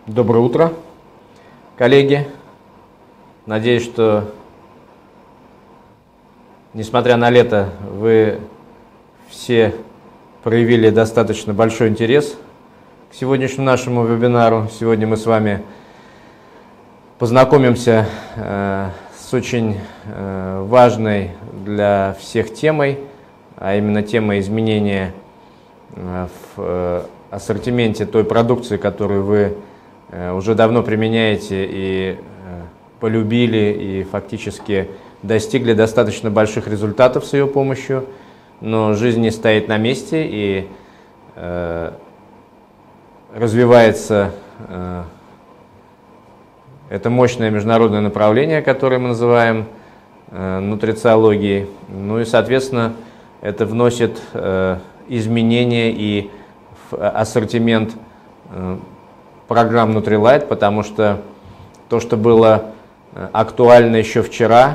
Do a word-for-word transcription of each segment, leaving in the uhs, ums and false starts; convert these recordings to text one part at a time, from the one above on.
Доброе утро, коллеги. Надеюсь, что, несмотря на лето, вы все проявили достаточно большой интерес к сегодняшнему нашему вебинару. Сегодня мы с вами познакомимся э, с очень э, важной для всех темой, а именно темой изменения э, в э, ассортименте той продукции, которую вы уже давно применяете и полюбили, и фактически достигли достаточно больших результатов с ее помощью, но жизнь не стоит на месте, и э, развивается э, это мощное международное направление, которое мы называем э, нутрициологией. Ну и, соответственно, это вносит э, изменения и в ассортимент э, программ Nutrilite, потому что то, что было актуально еще вчера,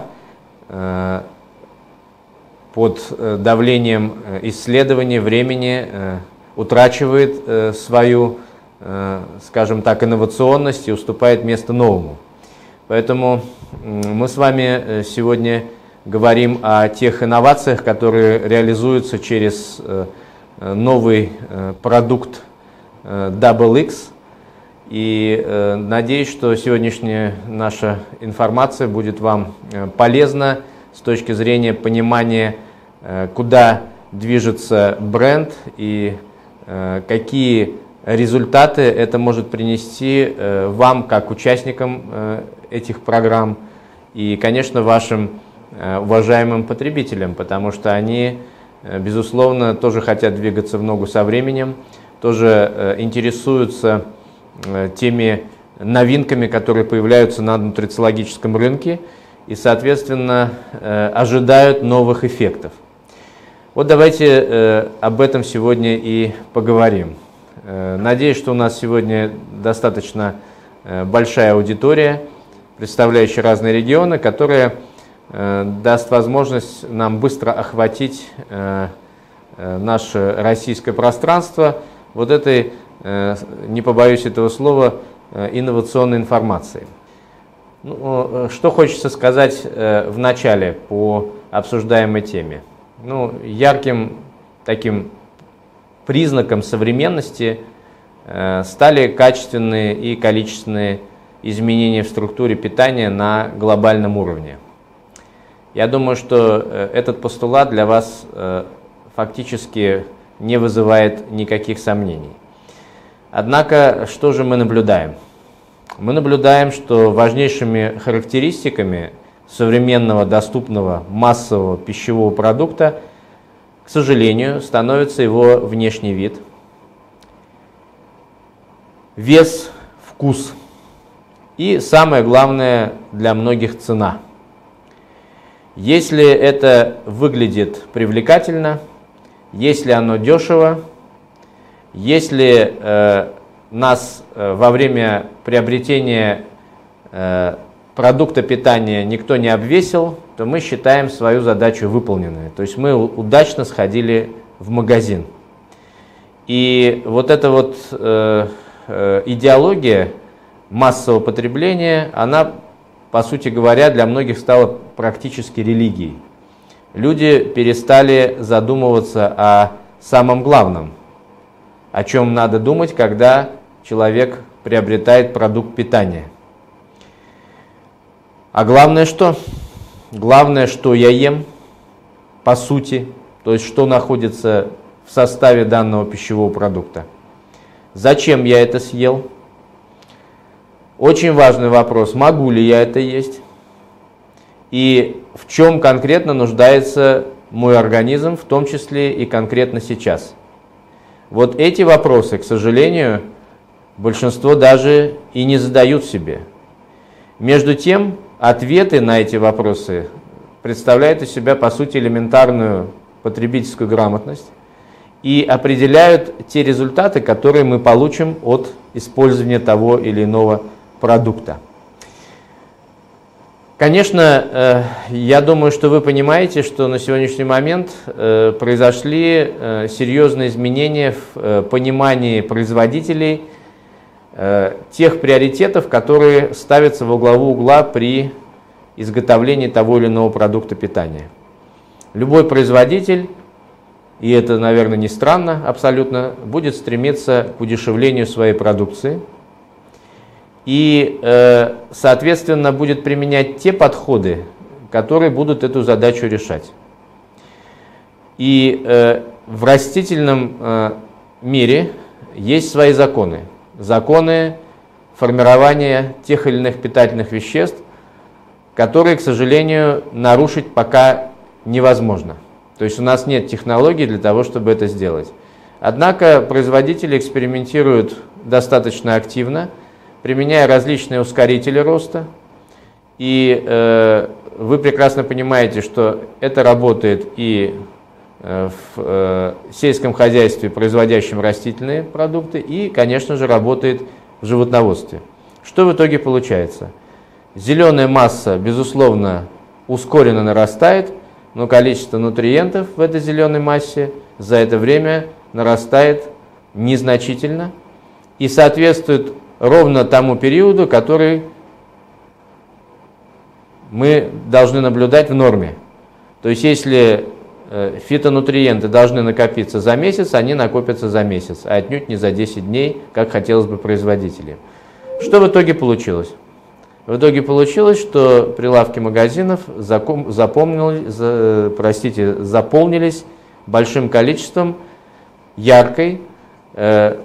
под давлением исследований, времени, утрачивает свою, скажем так, инновационность и уступает место новому. Поэтому мы с вами сегодня говорим о тех инновациях, которые реализуются через новый продукт дабл икс. И э, надеюсь, что сегодняшняя наша информация будет вам э, полезна с точки зрения понимания, э, куда движется бренд и э, какие результаты это может принести э, вам, как участникам э, этих программ, и, конечно, вашим э, уважаемым потребителям, потому что они, э, безусловно, тоже хотят двигаться в ногу со временем, тоже э, интересуются теми новинками, которые появляются на нутрициологическом рынке и, соответственно, ожидают новых эффектов. Вот давайте об этом сегодня и поговорим. Надеюсь, что у нас сегодня достаточно большая аудитория, представляющая разные регионы, которая даст возможность нам быстро охватить наше российское пространство вот этой, не побоюсь этого слова, инновационной информации. Ну, что хочется сказать в начале по обсуждаемой теме? Ну, ярким таким признаком современности стали качественные и количественные изменения в структуре питания на глобальном уровне. Я думаю, что этот постулат для вас фактически не вызывает никаких сомнений. Однако, что же мы наблюдаем? Мы наблюдаем, что важнейшими характеристиками современного, доступного, массового пищевого продукта, к сожалению, становится его внешний вид, вес, вкус и, самое главное для многих, цена. Если это выглядит привлекательно, если оно дешево, если э, нас э, во время приобретения э, продукта питания никто не обвесил, то мы считаем свою задачу выполненной. То есть мы удачно сходили в магазин. И вот эта вот э, э, идеология массового потребления, она, по сути говоря, для многих стала практически религией. Люди перестали задумываться о самом главном, о чем надо думать, когда человек приобретает продукт питания. А главное что? Главное, что я ем, по сути, то есть что находится в составе данного пищевого продукта. Зачем я это съел? Очень важный вопрос, могу ли я это есть? И в чем конкретно нуждается мой организм, в том числе и конкретно сейчас? Вот эти вопросы, к сожалению, большинство даже и не задают себе. Между тем, ответы на эти вопросы представляют из себя, по сути, элементарную потребительскую грамотность и определяют те результаты, которые мы получим от использования того или иного продукта. Конечно, я думаю, что вы понимаете, что на сегодняшний момент произошли серьезные изменения в понимании производителей э, тех приоритетов, которые ставятся во главу угла при изготовлении того или иного продукта питания. Любой производитель, и это, наверное, не странно абсолютно, будет стремиться к удешевлению своей продукции и, э, соответственно, будет применять те подходы, которые будут эту задачу решать. И э, в растительном э, мире есть свои законы. Законы формирования тех или иных питательных веществ, которые, к сожалению, нарушить пока невозможно. То есть у нас нет технологий для того, чтобы это сделать. Однако производители экспериментируют достаточно активно, применяя различные ускорители роста. И э, вы прекрасно понимаете, что это работает и в э, сельском хозяйстве, производящем растительные продукты, и, конечно же, работает в животноводстве. Что в итоге получается? Зеленая масса, безусловно, ускоренно нарастает, но количество нутриентов в этой зеленой массе за это время нарастает незначительно и соответствует ровно тому периоду, который мы должны наблюдать в норме. То есть, если фитонутриенты должны накопиться за месяц, они накопятся за месяц, а отнюдь не за десять дней, как хотелось бы производителям. Что в итоге получилось? В итоге получилось, что прилавки магазинов запомнили, простите, заполнились большим количеством яркой, э,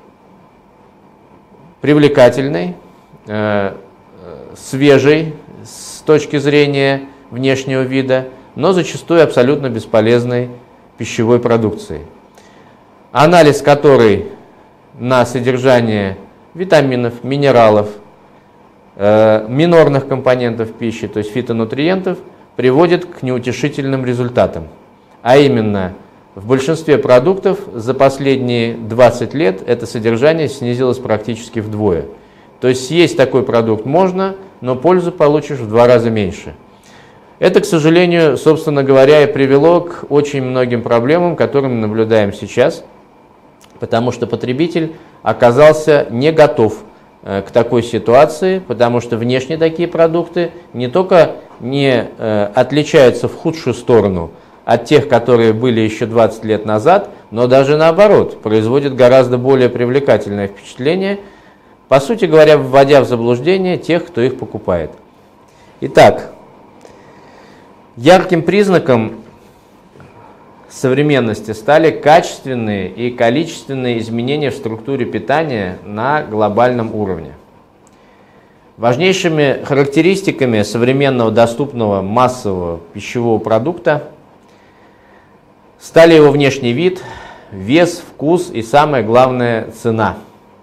привлекательной, э, свежей с точки зрения внешнего вида, но зачастую абсолютно бесполезной пищевой продукции, анализ которой на содержание витаминов, минералов, э, минорных компонентов пищи, то есть фитонутриентов, приводит к неутешительным результатам. А именно, в большинстве продуктов за последние двадцать лет это содержание снизилось практически вдвое. То есть съесть такой продукт можно, но пользу получишь в два раза меньше. Это, к сожалению, собственно говоря, и привело к очень многим проблемам, которые мы наблюдаем сейчас, потому что потребитель оказался не готов к такой ситуации, потому что внешне такие продукты не только не отличаются в худшую сторону от тех, которые были еще двадцать лет назад, но даже наоборот, производят гораздо более привлекательное впечатление, по сути говоря, вводя в заблуждение тех, кто их покупает. Итак, ярким признаком современности стали качественные и количественные изменения в структуре питания на глобальном уровне. Важнейшими характеристиками современного доступного массового пищевого продукта стали его внешний вид, вес, вкус и, самое главное, цена.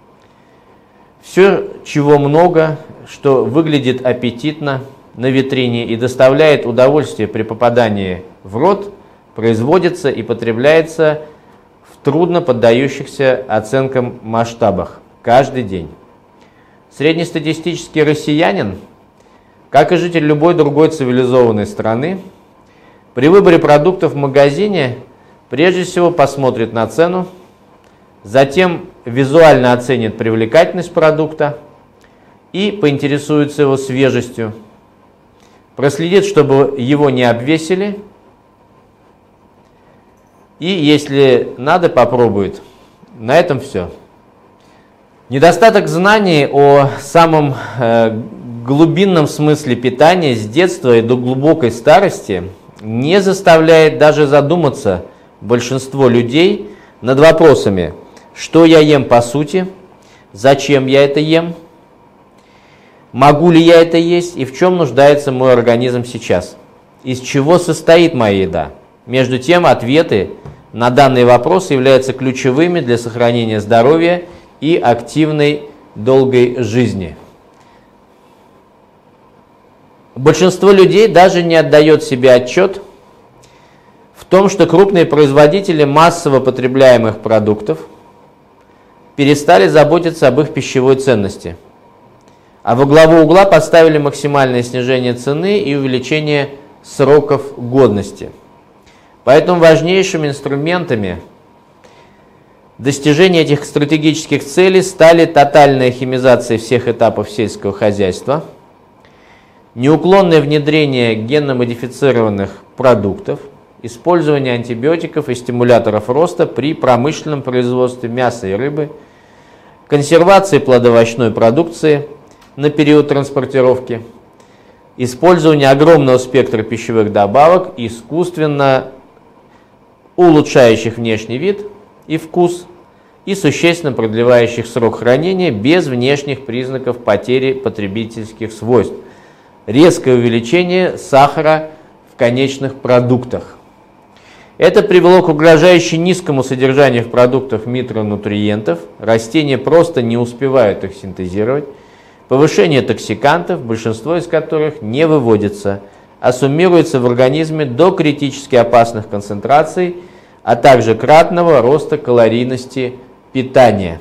Все, чего много, что выглядит аппетитно на витрине и доставляет удовольствие при попадании в рот, производится и потребляется в трудно поддающихся оценкам масштабах каждый день. Среднестатистический россиянин, как и житель любой другой цивилизованной страны, при выборе продуктов в магазине прежде всего посмотрит на цену, затем визуально оценит привлекательность продукта и поинтересуется его свежестью, проследит, чтобы его не обвесили, и, если надо, попробует. На этом все. Недостаток знаний о самом э, глубинном смысле питания с детства и до глубокой старости не заставляет даже задуматься большинство людей над вопросами: что я ем по сути, зачем я это ем, могу ли я это есть и в чем нуждается мой организм сейчас, из чего состоит моя еда. Между тем, ответы на данные вопросы являются ключевыми для сохранения здоровья и активной долгой жизни. Большинство людей даже не отдает себе отчет в том, что крупные производители массово потребляемых продуктов перестали заботиться об их пищевой ценности, а во главу угла поставили максимальное снижение цены и увеличение сроков годности. Поэтому важнейшими инструментами Достижение этих стратегических целей стали тотальная химизация всех этапов сельского хозяйства, неуклонное внедрение генно-модифицированных продуктов, использование антибиотиков и стимуляторов роста при промышленном производстве мяса и рыбы, консервации плодоовощной продукции на период транспортировки, использование огромного спектра пищевых добавок, искусственно улучшающих внешний вид и вкус и существенно продлевающих срок хранения без внешних признаков потери потребительских свойств, резкое увеличение сахара в конечных продуктах. Это привело к угрожающе низкому содержанию в продуктах микронутриентов, растения просто не успевают их синтезировать, повышение токсикантов, большинство из которых не выводится, а суммируется в организме до критически опасных концентраций, а также кратного роста калорийности питания.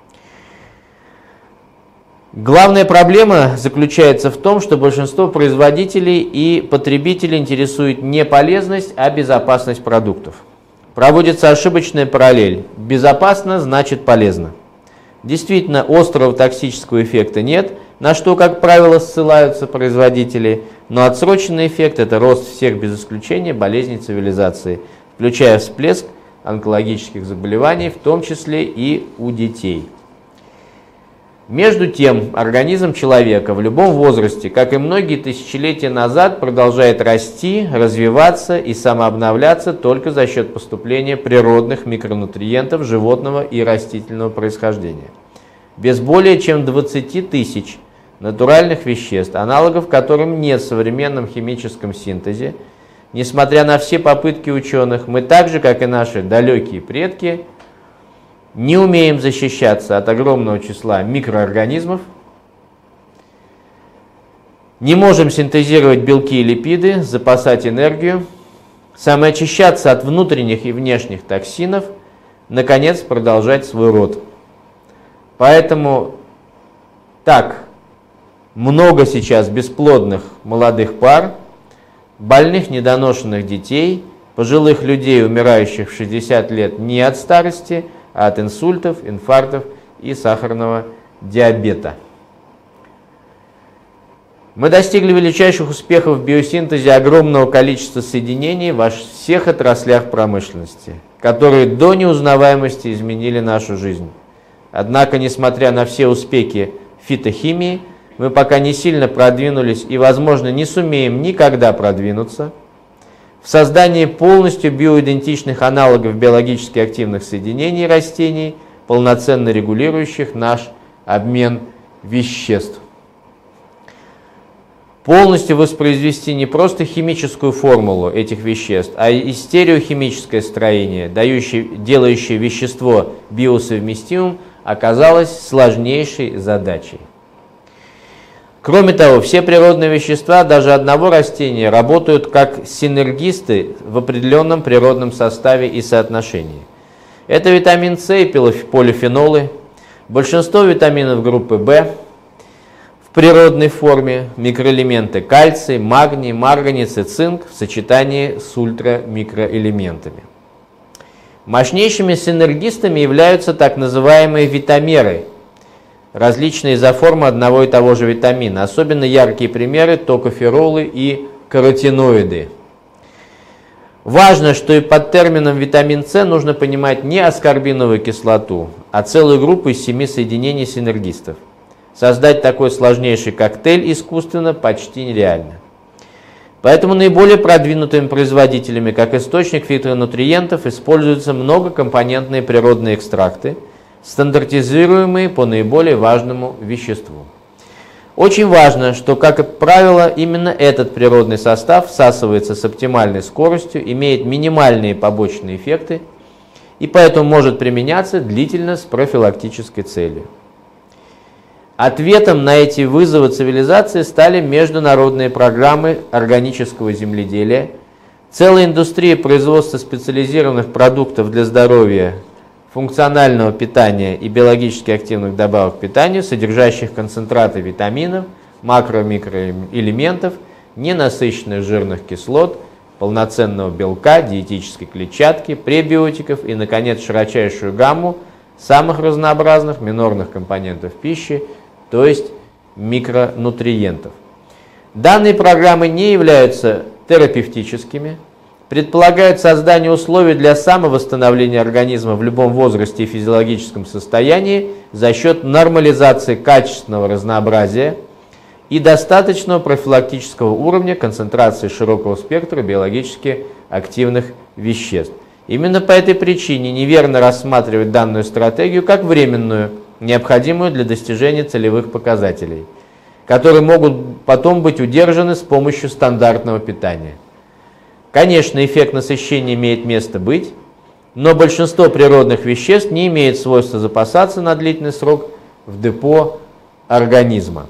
Главная проблема заключается в том, что большинство производителей и потребителей интересует не полезность, а безопасность продуктов. Проводится ошибочная параллель. Безопасно значит полезно. Действительно, острого токсического эффекта нет, на что, как правило, ссылаются производители, но отсроченный эффект – это рост всех без исключения болезней цивилизации, включая всплеск онкологических заболеваний, в том числе и у детей. Между тем, организм человека в любом возрасте, как и многие тысячелетия назад, продолжает расти, развиваться и самообновляться только за счет поступления природных микронутриентов животного и растительного происхождения. Без более чем двадцати тысяч натуральных веществ, аналогов которым нет в современном химическом синтезе, несмотря на все попытки ученых, мы так же, как и наши далекие предки, не умеем защищаться от огромного числа микроорганизмов, не можем синтезировать белки и липиды, запасать энергию, самоочищаться от внутренних и внешних токсинов, наконец, продолжать свой род. Поэтому так много сейчас бесплодных молодых пар, больных недоношенных детей, пожилых людей, умирающих в шестьдесят лет не от старости, а от инсультов, инфарктов и сахарного диабета. Мы достигли величайших успехов в биосинтезе огромного количества соединений во всех отраслях промышленности, которые до неузнаваемости изменили нашу жизнь. Однако, несмотря на все успехи фитохимии, мы пока не сильно продвинулись и, возможно, не сумеем никогда продвинуться в создании полностью биоидентичных аналогов биологически активных соединений растений, полноценно регулирующих наш обмен веществ. Полностью воспроизвести не просто химическую формулу этих веществ, а и стереохимическое строение, дающее, делающее вещество биосовместимым, оказалось сложнейшей задачей. Кроме того, все природные вещества даже одного растения работают как синергисты в определенном природном составе и соотношении. Это витамин С и полифенолы, большинство витаминов группы В в природной форме, микроэлементы кальций, магний, марганец и цинк в сочетании с ультрамикроэлементами. Мощнейшими синергистами являются так называемые витамеры, различные изоформы одного и того же витамина. Особенно яркие примеры – токоферолы и каротиноиды. Важно, что и под термином витамин С нужно понимать не аскорбиновую кислоту, а целую группу из семи соединений синергистов. Создать такой сложнейший коктейль искусственно почти нереально. Поэтому наиболее продвинутыми производителями, как источник фитонутриентов, используются многокомпонентные природные экстракты, стандартизируемые по наиболее важному веществу. Очень важно, что, как правило, именно этот природный состав всасывается с оптимальной скоростью, имеет минимальные побочные эффекты и поэтому может применяться длительно с профилактической целью. Ответом на эти вызовы цивилизации стали международные программы органического земледелия, целая индустрия производства специализированных продуктов для здоровья, функционального питания и биологически активных добавок к питанию, содержащих концентраты витаминов, макро-микроэлементов, ненасыщенных жирных кислот, полноценного белка, диетической клетчатки, пребиотиков и, наконец, широчайшую гамму самых разнообразных минорных компонентов пищи, то есть микронутриентов. Данные программы не являются терапевтическими, предполагают создание условий для самовосстановления организма в любом возрасте и физиологическом состоянии за счет нормализации качественного разнообразия и достаточного профилактического уровня концентрации широкого спектра биологически активных веществ. Именно по этой причине неверно рассматривать данную стратегию как временную, необходимую для достижения целевых показателей, которые могут потом быть удержаны с помощью стандартного питания. Конечно, эффект насыщения имеет место быть, но большинство природных веществ не имеет свойства запасаться на длительный срок в депо организма.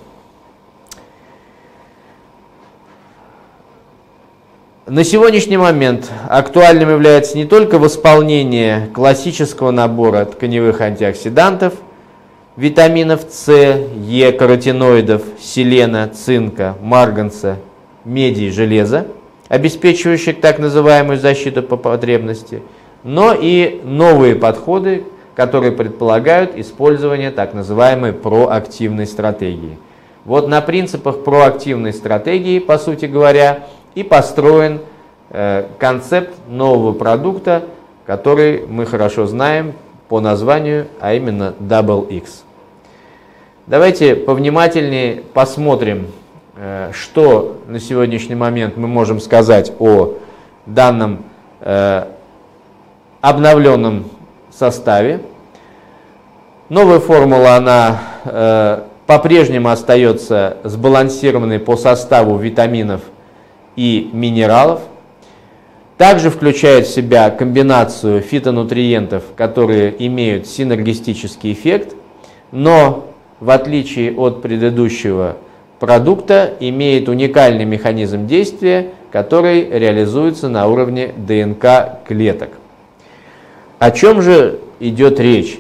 На сегодняшний момент актуальным является не только восполнение классического набора тканевых антиоксидантов, витаминов С, Е, каротиноидов, селена, цинка, марганца, меди и железа, обеспечивающих так называемую защиту по потребности, но и новые подходы, которые предполагают использование так называемой проактивной стратегии. Вот на принципах проактивной стратегии, по сути говоря, и построен э, концепт нового продукта, который мы хорошо знаем по названию, а именно дабл икс. Давайте повнимательнее посмотрим, э, что на сегодняшний момент мы можем сказать о данном э, обновленном составе. Новая формула, она э, по-прежнему остается сбалансированной по составу витаминов и минералов. Также включает в себя комбинацию фитонутриентов, которые имеют синергистический эффект, но в отличие от предыдущего продукта имеет уникальный механизм действия, который реализуется на уровне ДНК клеток. О чем же идет речь?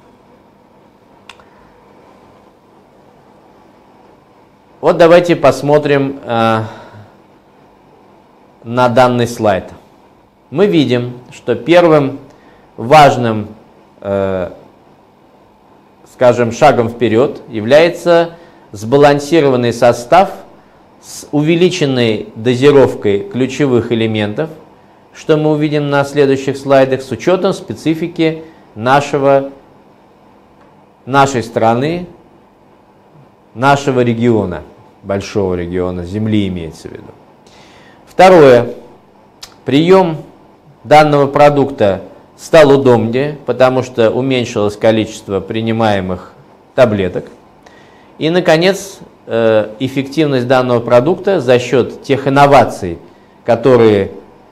Вот давайте посмотрим э, на данный слайд. Мы видим, что первым важным, э, скажем, шагом вперед является сбалансированный состав с увеличенной дозировкой ключевых элементов, что мы увидим на следующих слайдах, с учетом специфики нашего, нашей страны, нашего региона, большого региона, Земли имеется в виду. Второе. Прием данного продукта стал удобнее, потому что уменьшилось количество принимаемых таблеток. И, наконец, эффективность данного продукта за счет тех инноваций, которые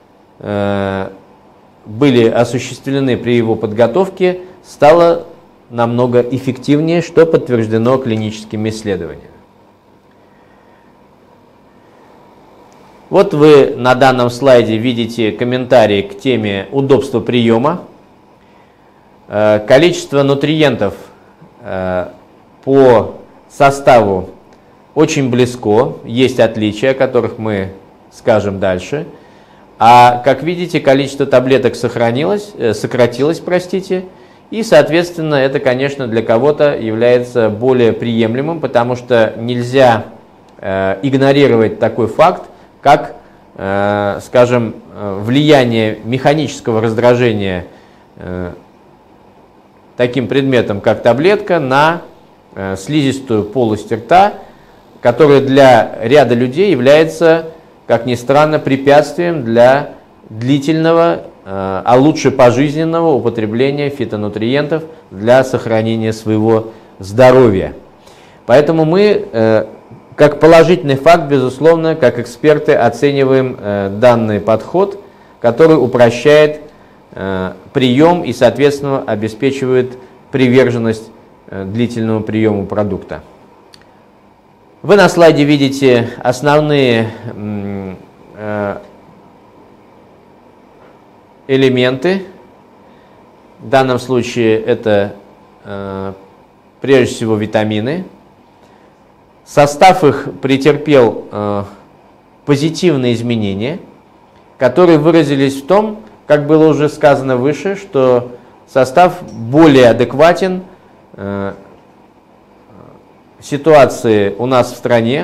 были осуществлены при его подготовке, стала намного эффективнее, что подтверждено клиническими исследованиями. Вот вы на данном слайде видите комментарии к теме удобства приема. Количество нутриентов по составу очень близко, есть отличия, о которых мы скажем дальше. А как видите, количество таблеток сохранилось, сократилось, простите, и, соответственно, это, конечно, для кого-то является более приемлемым, потому что нельзя игнорировать такой факт, как, э, скажем, влияние механического раздражения э, таким предметом, как таблетка, на э, слизистую полость рта, которая для ряда людей является, как ни странно, препятствием для длительного, э, а лучше пожизненного употребления фитонутриентов для сохранения своего здоровья. Поэтому мы э, как положительный факт, безусловно, как эксперты оцениваем э, данный подход, который упрощает э, прием и, соответственно, обеспечивает приверженность э, длительному приему продукта. Вы на слайде видите основные э, элементы. В данном случае это э, прежде всего витамины. Состав их претерпел э, позитивные изменения, которые выразились в том, как было уже сказано выше, что состав более адекватен э, ситуации у нас в стране.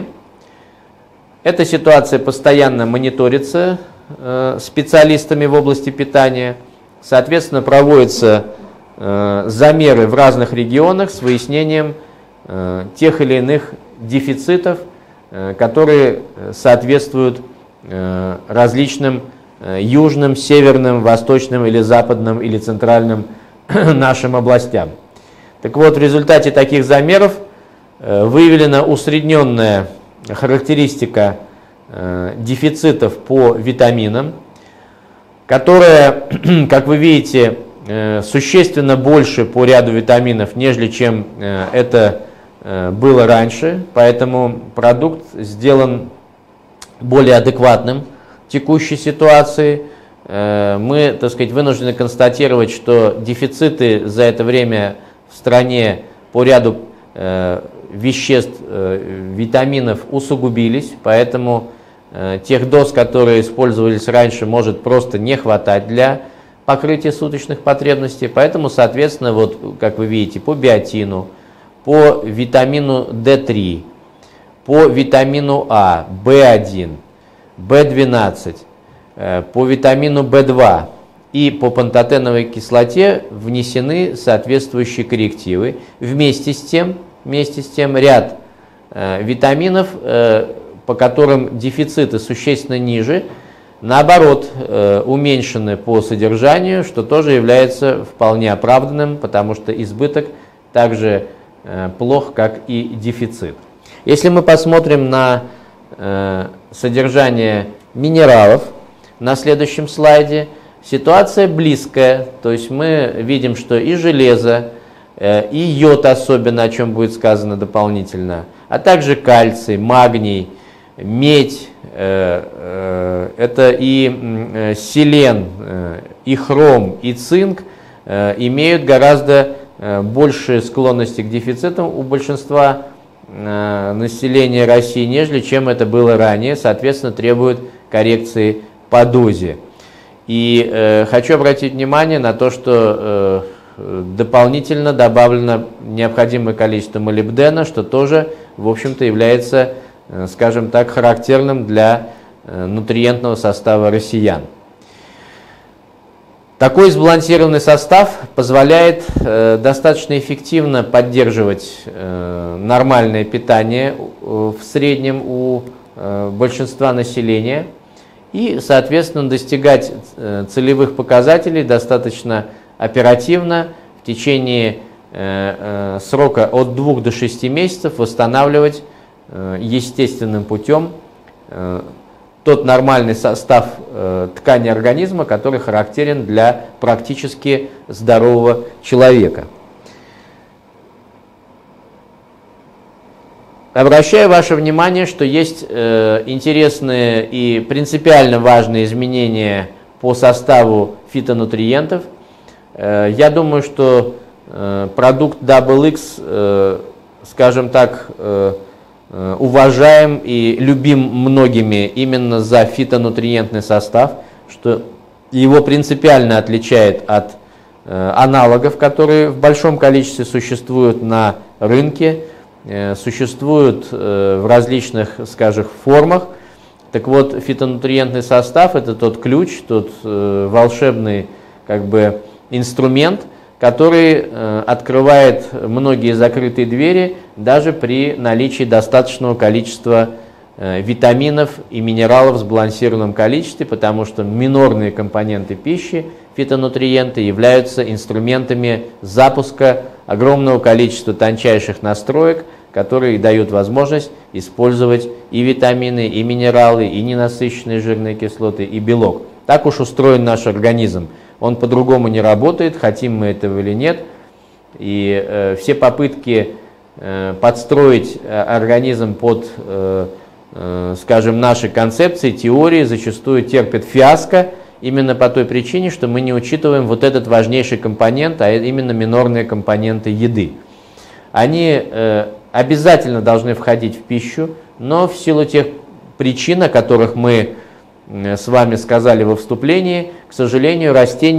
Эта ситуация постоянно мониторится э, специалистами в области питания. Соответственно, проводятся э, замеры в разных регионах с выяснением э, тех или иных дефицитов, э, которые соответствуют э, различным э, южным, северным, восточным или западным или центральным нашим областям. Так вот, в результате таких замеров э, выявлена усредненная характеристика э, дефицитов по витаминам, которая, как вы видите, э, существенно больше по ряду витаминов, нежели чем э, это э, было раньше. Поэтому продукт сделан более адекватным текущей ситуации. Э, мы, так сказать, вынуждены констатировать, что дефициты за это время в стране по ряду э, веществ, э, витаминов усугубились, поэтому э, тех доз, которые использовались раньше, может просто не хватать для покрытия суточных потребностей. Поэтому, соответственно, вот, как вы видите, по биотину, по витамину дэ три, по витамину А, бэ один, бэ двенадцать, э, по витамину бэ два и по пантотеновой кислоте внесены соответствующие коррективы. Вместе с тем, Вместе с тем ряд э, витаминов, э, по которым дефициты существенно ниже, наоборот, э, уменьшены по содержанию, что тоже является вполне оправданным, потому что избыток также э, плох, как и дефицит. Если мы посмотрим на э, содержание минералов на следующем слайде, ситуация близкая, то есть мы видим, что и железо, и йод особенно, о чем будет сказано дополнительно, а также кальций, магний, медь, это и селен, и хром, и цинк имеют гораздо большие склонности к дефицитам у большинства населения России, нежели чем это было ранее, соответственно, требуют коррекции по дозе. И хочу обратить внимание на то, что дополнительно добавлено необходимое количество молибдена, что тоже, в общем-то, является, скажем так, характерным для нутриентного состава россиян. Такой сбалансированный состав позволяет достаточно эффективно поддерживать нормальное питание в среднем у большинства населения и, соответственно, достигать целевых показателей достаточно оперативно в течение э, э, срока от двух до шести месяцев восстанавливать э, естественным путем э, тот нормальный состав э, ткани организма, который характерен для практически здорового человека. Обращаю ваше внимание, что есть э, интересные и принципиально важные изменения по составу фитонутриентов. Я думаю, что продукт дабл икс, скажем так, уважаем и любим многими именно за фитонутриентный состав, что его принципиально отличает от аналогов, которые в большом количестве существуют на рынке, существуют в различных, скажем, формах. Так вот, фитонутриентный состав – это тот ключ, тот волшебный, как бы, инструмент, который э, открывает многие закрытые двери даже при наличии достаточного количества э, витаминов и минералов в сбалансированном количестве, потому что минорные компоненты пищи, фитонутриенты, являются инструментами запуска огромного количества тончайших настроек, которые дают возможность использовать и витамины, и минералы, и ненасыщенные жирные кислоты, и белок. Так уж устроен наш организм. Он по-другому не работает, хотим мы этого или нет. И э, все попытки э, подстроить э, организм под, э, э, скажем, наши концепции, теории зачастую терпят фиаско именно по той причине, что мы не учитываем вот этот важнейший компонент, а именно минорные компоненты еды. Они э, обязательно должны входить в пищу, но в силу тех причин, о которых мы с вами сказали во вступлении, к сожалению, растения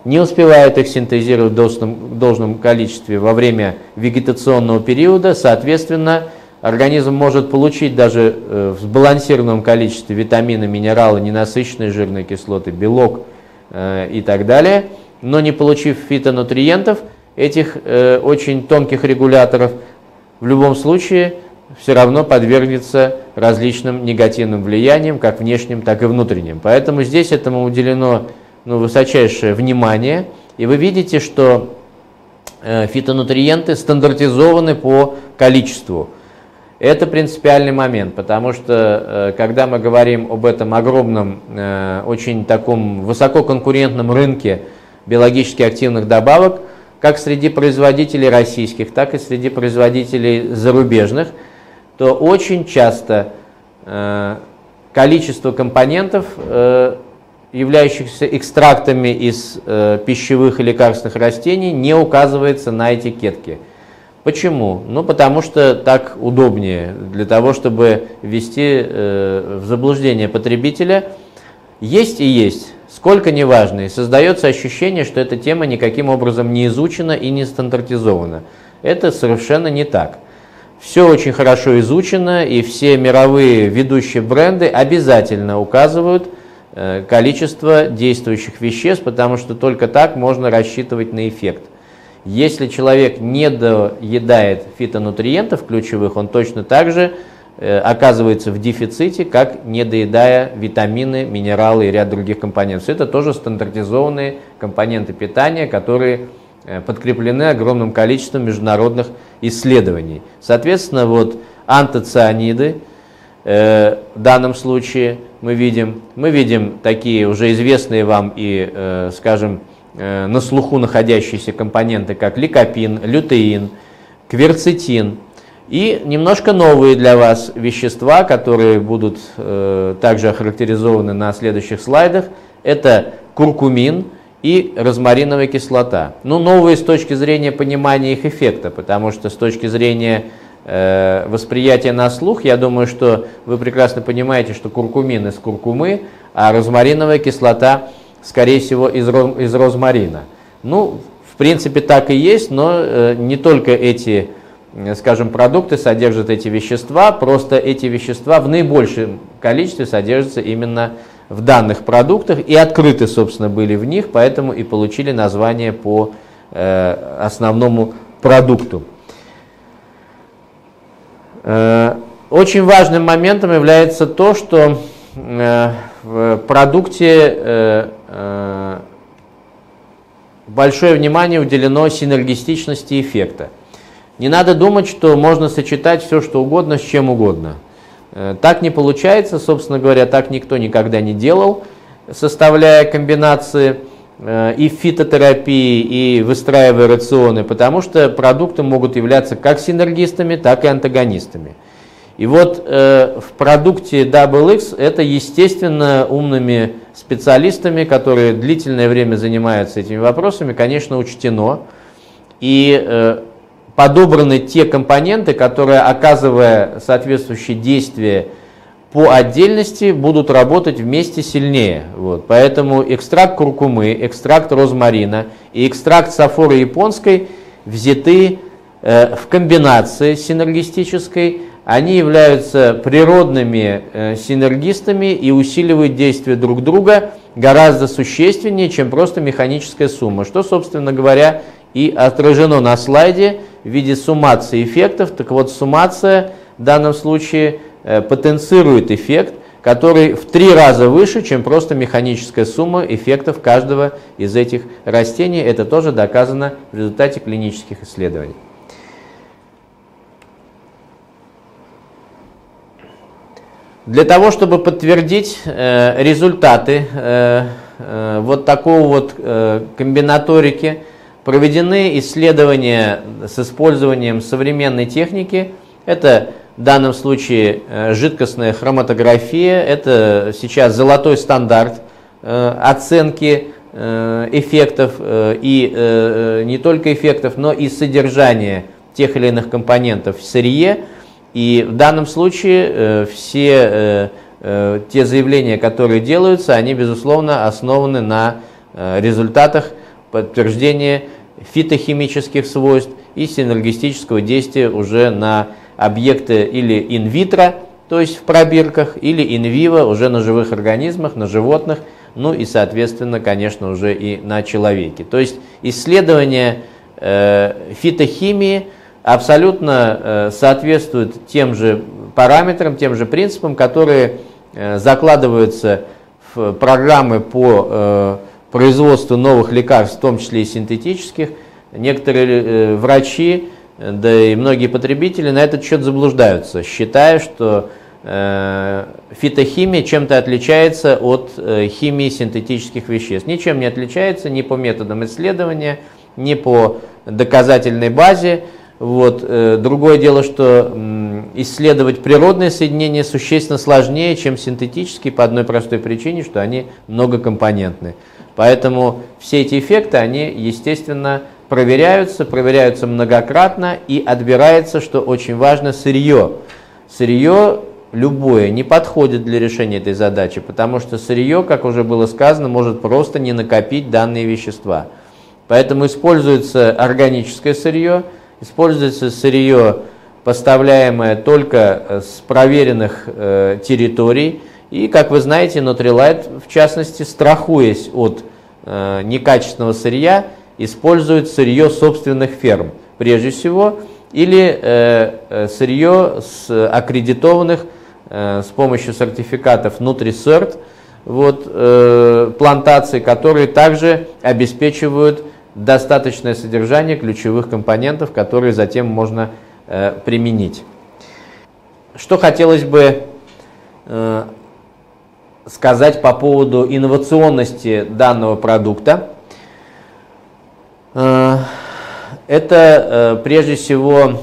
не успевают их синтезировать в должном, должном количестве во время вегетационного периода, соответственно, организм может получить даже в сбалансированном количестве витамины, минералы, ненасыщенные жирные кислоты, белок э, и так далее, но не получив фитонутриентов, этих э, очень тонких регуляторов, в любом случае все равно подвергнется различным негативным влияниям, как внешним, так и внутренним. Поэтому здесь этому уделено ну, высочайшее внимание, и вы видите, что э, фитонутриенты стандартизованы по количеству. Это принципиальный момент, потому что, когда мы говорим об этом огромном, очень таком высококонкурентном рынке биологически активных добавок, как среди производителей российских, так и среди производителей зарубежных, то очень часто количество компонентов, являющихся экстрактами из пищевых и лекарственных растений, не указывается на этикетке. Почему? Ну, потому что так удобнее, для того, чтобы ввести э, в заблуждение потребителя. Есть и есть, сколько не важно, и создается ощущение, что эта тема никаким образом не изучена и не стандартизована. Это совершенно не так. Все очень хорошо изучено, и все мировые ведущие бренды обязательно указывают э, количество действующих веществ, потому что только так можно рассчитывать на эффект. Если человек не доедает фитонутриентов ключевых, он точно так же э, оказывается в дефиците, как не доедая витамины, минералы и ряд других компонентов. Это тоже стандартизованные компоненты питания, которые э, подкреплены огромным количеством международных исследований. Соответственно, вот антоцианиды э, в данном случае мы видим, мы видим такие уже известные вам и, э, скажем, на слуху находящиеся компоненты, как ликопин, лютеин, кверцетин, и немножко новые для вас вещества, которые будут э, также охарактеризованы на следующих слайдах, это куркумин и розмариновая кислота. Ну, новые с точки зрения понимания их эффекта, потому что с точки зрения э, восприятия на слух, я думаю, что вы прекрасно понимаете, что куркумин из куркумы, а розмариновая кислота скорее всего, из, из розмарина. Ну, в принципе, так и есть, но э, не только эти, скажем, продукты содержат эти вещества, просто эти вещества в наибольшем количестве содержатся именно в данных продуктах и открыты, собственно, были в них, поэтому и получили название по э, основному продукту. Э, очень важным моментом является то, что э, в продукте э, большое внимание уделено синергистичности эффекта. Не надо думать, что можно сочетать все, что угодно с чем угодно. Так не получается, собственно говоря, так никто никогда не делал, составляя комбинации и в фитотерапии, и выстраивая рационы, потому что продукты могут являться как синергистами, так и антагонистами. И вот э, в продукте дабл ю икс это, естественно, умными специалистами, которые длительное время занимаются этими вопросами, конечно, учтено. И э, подобраны те компоненты, которые, оказывая соответствующие действия по отдельности, будут работать вместе сильнее. Вот. Поэтому экстракт куркумы, экстракт розмарина и экстракт сафоры японской взяты э, в комбинации синергистической. Они являются природными э, синергистами и усиливают действие друг друга гораздо существеннее, чем просто механическая сумма, что, собственно говоря, и отражено на слайде в виде суммации эффектов. Так вот, суммация в данном случае э, потенцирует эффект, который в три раза выше, чем просто механическая сумма эффектов каждого из этих растений. Это тоже доказано в результате клинических исследований. Для того, чтобы подтвердить э, результаты э, э, вот такого вот э, комбинаторики, проведены исследования с использованием современной техники. Это в данном случае э, жидкостная хроматография, это сейчас золотой стандарт э, оценки э, эффектов э, и э, не только эффектов, но и содержания тех или иных компонентов в сырье. И в данном случае э, все э, э, те заявления, которые делаются, они, безусловно, основаны на э, результатах подтверждение фитохимических свойств и синергистического действия уже на объекты или инвитро, то есть в пробирках, или инвиво, уже на живых организмах, на животных, ну и, соответственно, конечно, уже и на человеке. То есть исследование э, фитохимии абсолютно э, соответствует тем же параметрам, тем же принципам, которые э, закладываются в программы по э, производству новых лекарств, в том числе и синтетических. Некоторые э, врачи, да и многие потребители на этот счет заблуждаются, считая, что э, фитохимия чем-то отличается от э, химии синтетических веществ. Ничем не отличается ни по методам исследования, ни по доказательной базе. Вот. Э, другое дело, что м, исследовать природные соединения существенно сложнее, чем синтетические, по одной простой причине, что они многокомпонентны. Поэтому все эти эффекты, они, естественно, проверяются, проверяются многократно, и отбирается, что очень важно, сырье. Сырье любое не подходит для решения этой задачи, потому что сырье, как уже было сказано, может просто не накопить данные вещества. Поэтому используется органическое сырье, используется сырье, поставляемое только с проверенных э, территорий. И, как вы знаете, Nutrilite, в частности, страхуясь от э, некачественного сырья, использует сырье собственных ферм, прежде всего, или э, э, сырье с аккредитованных э, с помощью сертификатов NutriCert, вот, э, плантаций, которые также обеспечивают достаточное содержание ключевых компонентов, которые затем можно э, применить. Что хотелось бы э, сказать по поводу инновационности данного продукта. Это прежде всего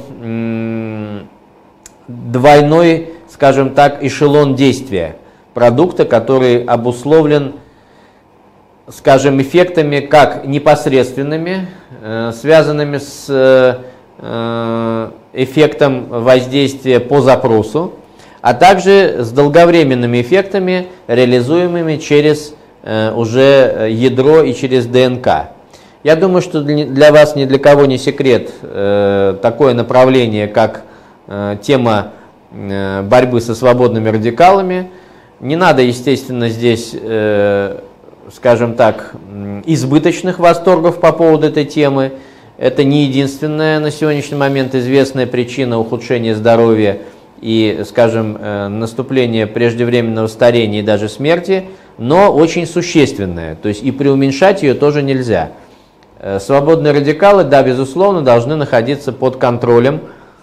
двойной, скажем так, эшелон действия продукта, который обусловлен, скажем, эффектами как непосредственными, связанными с эффектом воздействия по запросу, а также с долговременными эффектами, реализуемыми через уже ядро и через ДНК. Я думаю, что для вас ни для кого не секрет э, такое направление, как э, тема э, борьбы со свободными радикалами. Не надо, естественно, здесь, э, скажем так, избыточных восторгов по поводу этой темы. Это не единственная на сегодняшний момент известная причина ухудшения здоровья и, скажем, э, наступления преждевременного старения и даже смерти, но очень существенная. То есть и преуменьшать ее тоже нельзя. Свободные радикалы, да, безусловно, должны находиться под контролем.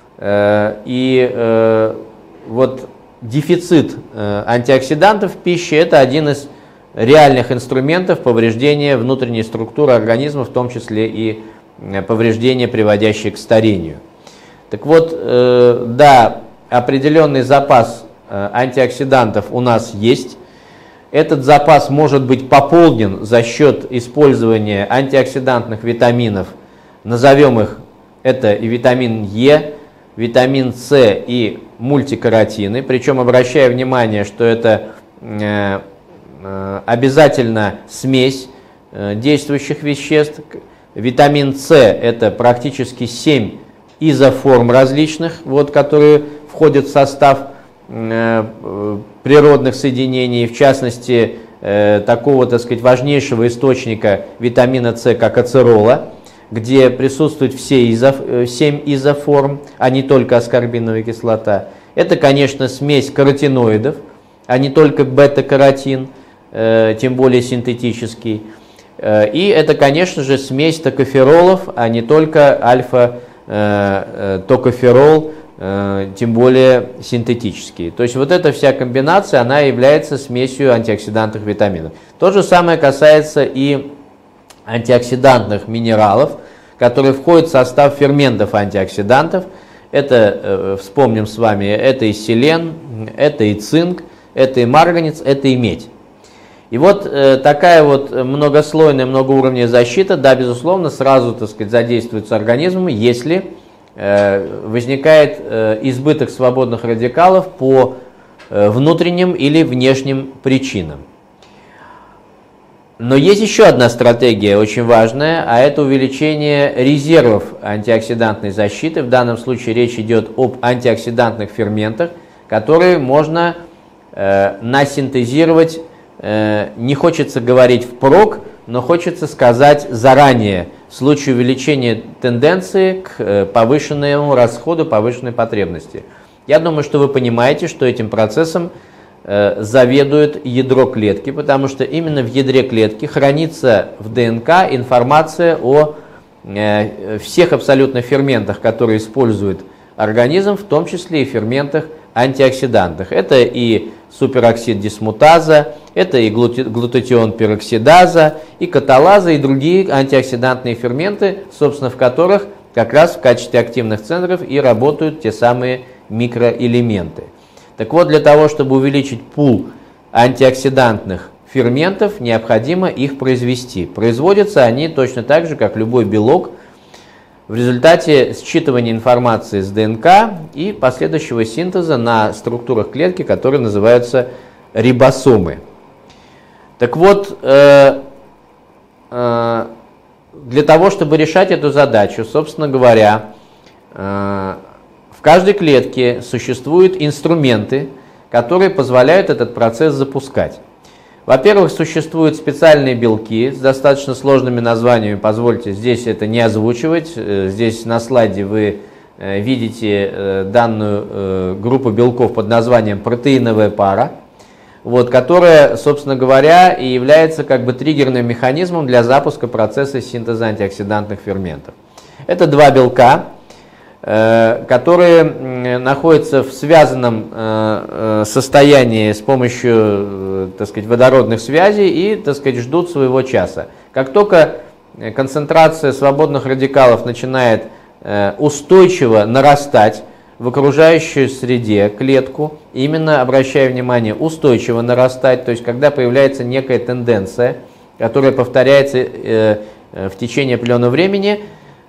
И вот дефицит антиоксидантов в пище – это один из реальных инструментов повреждения внутренней структуры организма, в том числе и повреждения, приводящие к старению. Так вот, да, определенный запас антиоксидантов у нас есть. Этот запас может быть пополнен за счет использования антиоксидантных витаминов. Назовем их, это и витамин Е, витамин С и мультикароотины. Причем обращая внимание, что это э, э, обязательно смесь э, действующих веществ. Витамин С это практически семь изоформ различных, вот, которые входят в состав природных соединений, в частности, такого, так сказать, важнейшего источника витамина С, как ацерола, где присутствуют все изоф... семь изоформ, а не только аскорбиновая кислота. Это, конечно, смесь каротиноидов, а не только бета-каротин, тем более синтетический. И это, конечно же, смесь токоферолов, а не только альфа-токоферол, тем более синтетические. То есть вот эта вся комбинация, она является смесью антиоксидантных витаминов. То же самое касается и антиоксидантных минералов, которые входят в состав ферментов антиоксидантов. Это, вспомним с вами, это и селен, это и цинк, это и марганец, это и медь. И вот э, такая вот многослойная, многоуровневая защита, да, безусловно, сразу, так сказать, задействуется организмом, если возникает избыток свободных радикалов по внутренним или внешним причинам. Но есть еще одна стратегия очень важная, а это увеличение резервов антиоксидантной защиты. В данном случае речь идет об антиоксидантных ферментах, которые можно э, насинтезировать, э, не хочется говорить впрок, но хочется сказать заранее, в случае увеличения тенденции к э, повышенному расходу, повышенной потребности. Я думаю, что вы понимаете, что этим процессом заведует ядро клетки, потому что именно в ядре клетки хранится в ДНК информация о всех абсолютно ферментах, которые использует организм, в том числе и ферментах антиоксидантах. Это и супероксид дисмутаза, это и глутатион пероксидаза, и каталаза, и другие антиоксидантные ферменты, собственно, в которых как раз в качестве активных центров и работают те самые микроэлементы. Так вот, для того, чтобы увеличить пул антиоксидантных ферментов, необходимо их произвести. Производятся они точно так же, как любой белок, в результате считывания информации с ДНК и последующего синтеза на структурах клетки, которые называются рибосомы. Так вот, э, э, для того, чтобы решать эту задачу, собственно говоря, э, в каждой клетке существуют инструменты, которые позволяют этот процесс запускать. Во-первых, существуют специальные белки с достаточно сложными названиями, позвольте здесь это не озвучивать. Здесь на слайде вы видите данную группу белков под названием протеиновая пара, вот, которая, собственно говоря, и является как бы триггерным механизмом для запуска процесса синтеза антиоксидантных ферментов. Это два белка, которые находятся в связанном состоянии с помощью, так сказать, водородных связей и, так сказать, ждут своего часа. Как только концентрация свободных радикалов начинает устойчиво нарастать в окружающей среде клетку, именно, обращая внимание, устойчиво нарастать, то есть когда появляется некая тенденция, которая повторяется в течение определенного времени,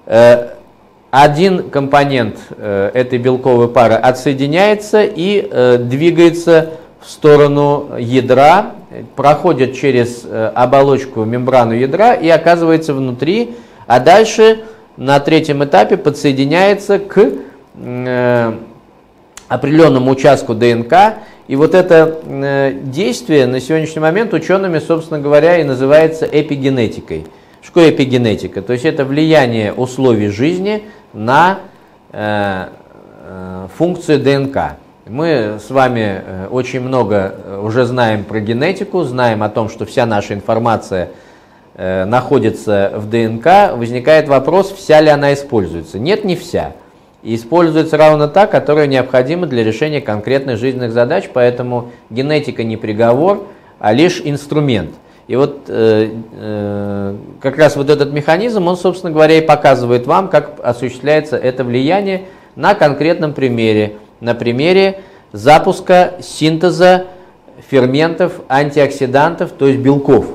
один компонент э, этой белковой пары отсоединяется и э, двигается в сторону ядра, проходит через э, оболочку, мембрану ядра и оказывается внутри, а дальше на третьем этапе подсоединяется к э, определенному участку ДНК. И вот это э, действие на сегодняшний момент учеными, собственно говоря, и называется эпигенетикой. Что такое эпигенетика? То есть это влияние условий жизни на э, э, функцию ДНК. Мы с вами э, очень много уже знаем про генетику, знаем о том, что вся наша информация э, находится в ДНК. Возникает вопрос, вся ли она используется. Нет, не вся. И используется равно та, которая необходима для решения конкретных жизненных задач, поэтому генетика не приговор, а лишь инструмент. И вот э, э, как раз вот этот механизм, он, собственно говоря, и показывает вам, как осуществляется это влияние на конкретном примере, на примере запуска синтеза ферментов, антиоксидантов, то есть белков.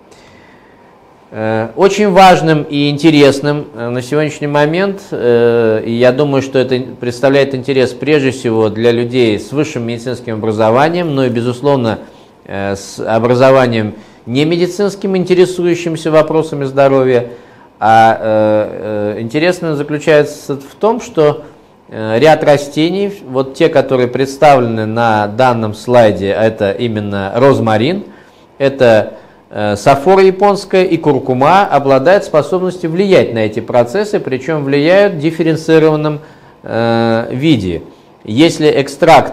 Э, очень важным и интересным на сегодняшний момент, э, и я думаю, что это представляет интерес прежде всего для людей с высшим медицинским образованием, но и, безусловно, э, с образованием не медицинским, интересующимся вопросами здоровья, а э, э, интересно заключается в том, что э, ряд растений, вот те, которые представлены на данном слайде, это именно розмарин, это э, сафора японская и куркума, обладают способностью влиять на эти процессы, причем влияют в дифференцированном э, виде. Если экстракт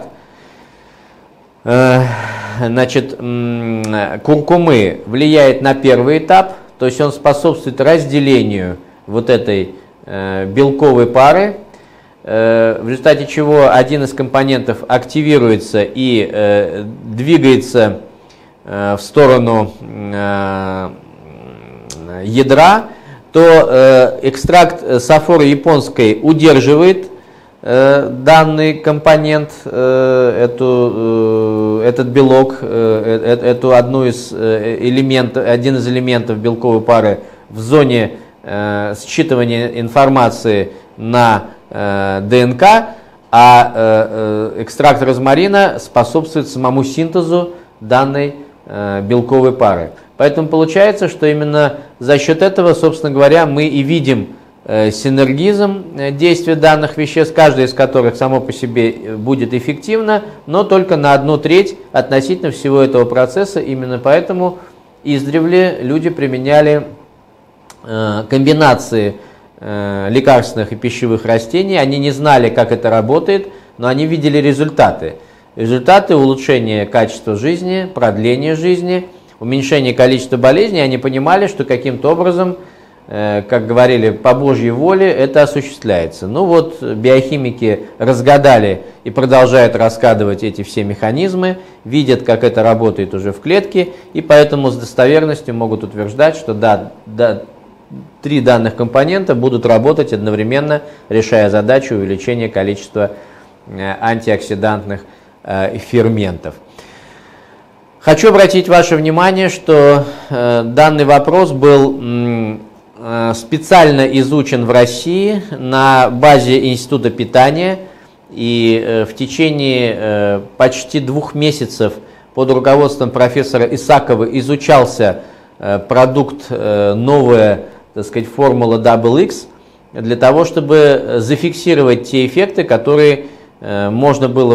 э, Значит, куркумы влияет на первый этап, то есть он способствует разделению вот этой э, белковой пары, э, в результате чего один из компонентов активируется и э, двигается э, в сторону э, ядра, то э, экстракт сафоры японской удерживает данный компонент, эту, этот белок, эту одну из элементов, один из элементов белковой пары в зоне считывания информации на ДНК, а экстракт розмарина способствует самому синтезу данной белковой пары. Поэтому получается, что именно за счет этого, собственно говоря, мы и видим синергизм действия данных веществ, каждое из которых само по себе будет эффективно, но только на одну треть относительно всего этого процесса. Именно поэтому издревле люди применяли комбинации лекарственных и пищевых растений. Они не знали, как это работает, но они видели результаты. Результаты улучшения качества жизни, продления жизни, уменьшения количества болезней. Они понимали, что каким-то образом, как говорили, по Божьей воле это осуществляется. Ну вот, биохимики разгадали и продолжают раскадывать эти все механизмы, видят, как это работает уже в клетке, и поэтому с достоверностью могут утверждать, что да, да, три данных компонента будут работать одновременно, решая задачу увеличения количества антиоксидантных ферментов. Хочу обратить ваше внимание, что данный вопрос был специально изучен в России на базе Института питания, и в течение почти двух месяцев под руководством профессора Исакова изучался продукт, новая, так сказать, формула дабл ю икс, для того, чтобы зафиксировать те эффекты, которые можно было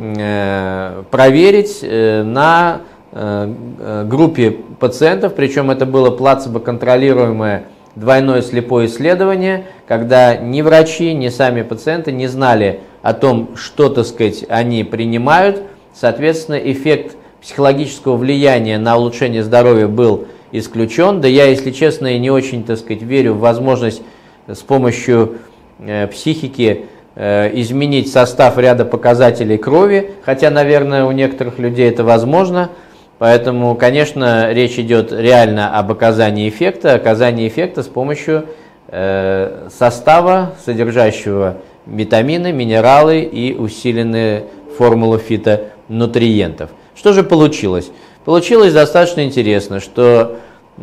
бы проверить на группе пациентов, причем это было плацебо-контролируемое двойное слепое исследование, когда ни врачи, ни сами пациенты не знали о том, что, так сказать, они принимают. Соответственно, эффект психологического влияния на улучшение здоровья был исключен. Да я, если честно, и не очень, так сказать, верю в возможность с помощью э, психики э, изменить состав ряда показателей крови, хотя, наверное, у некоторых людей это возможно. Поэтому, конечно, речь идет реально об оказании эффекта, оказании эффекта с помощью э, состава, содержащего витамины, минералы и усиленные формулы фитонутриентов. Что же получилось? Получилось достаточно интересно, что э,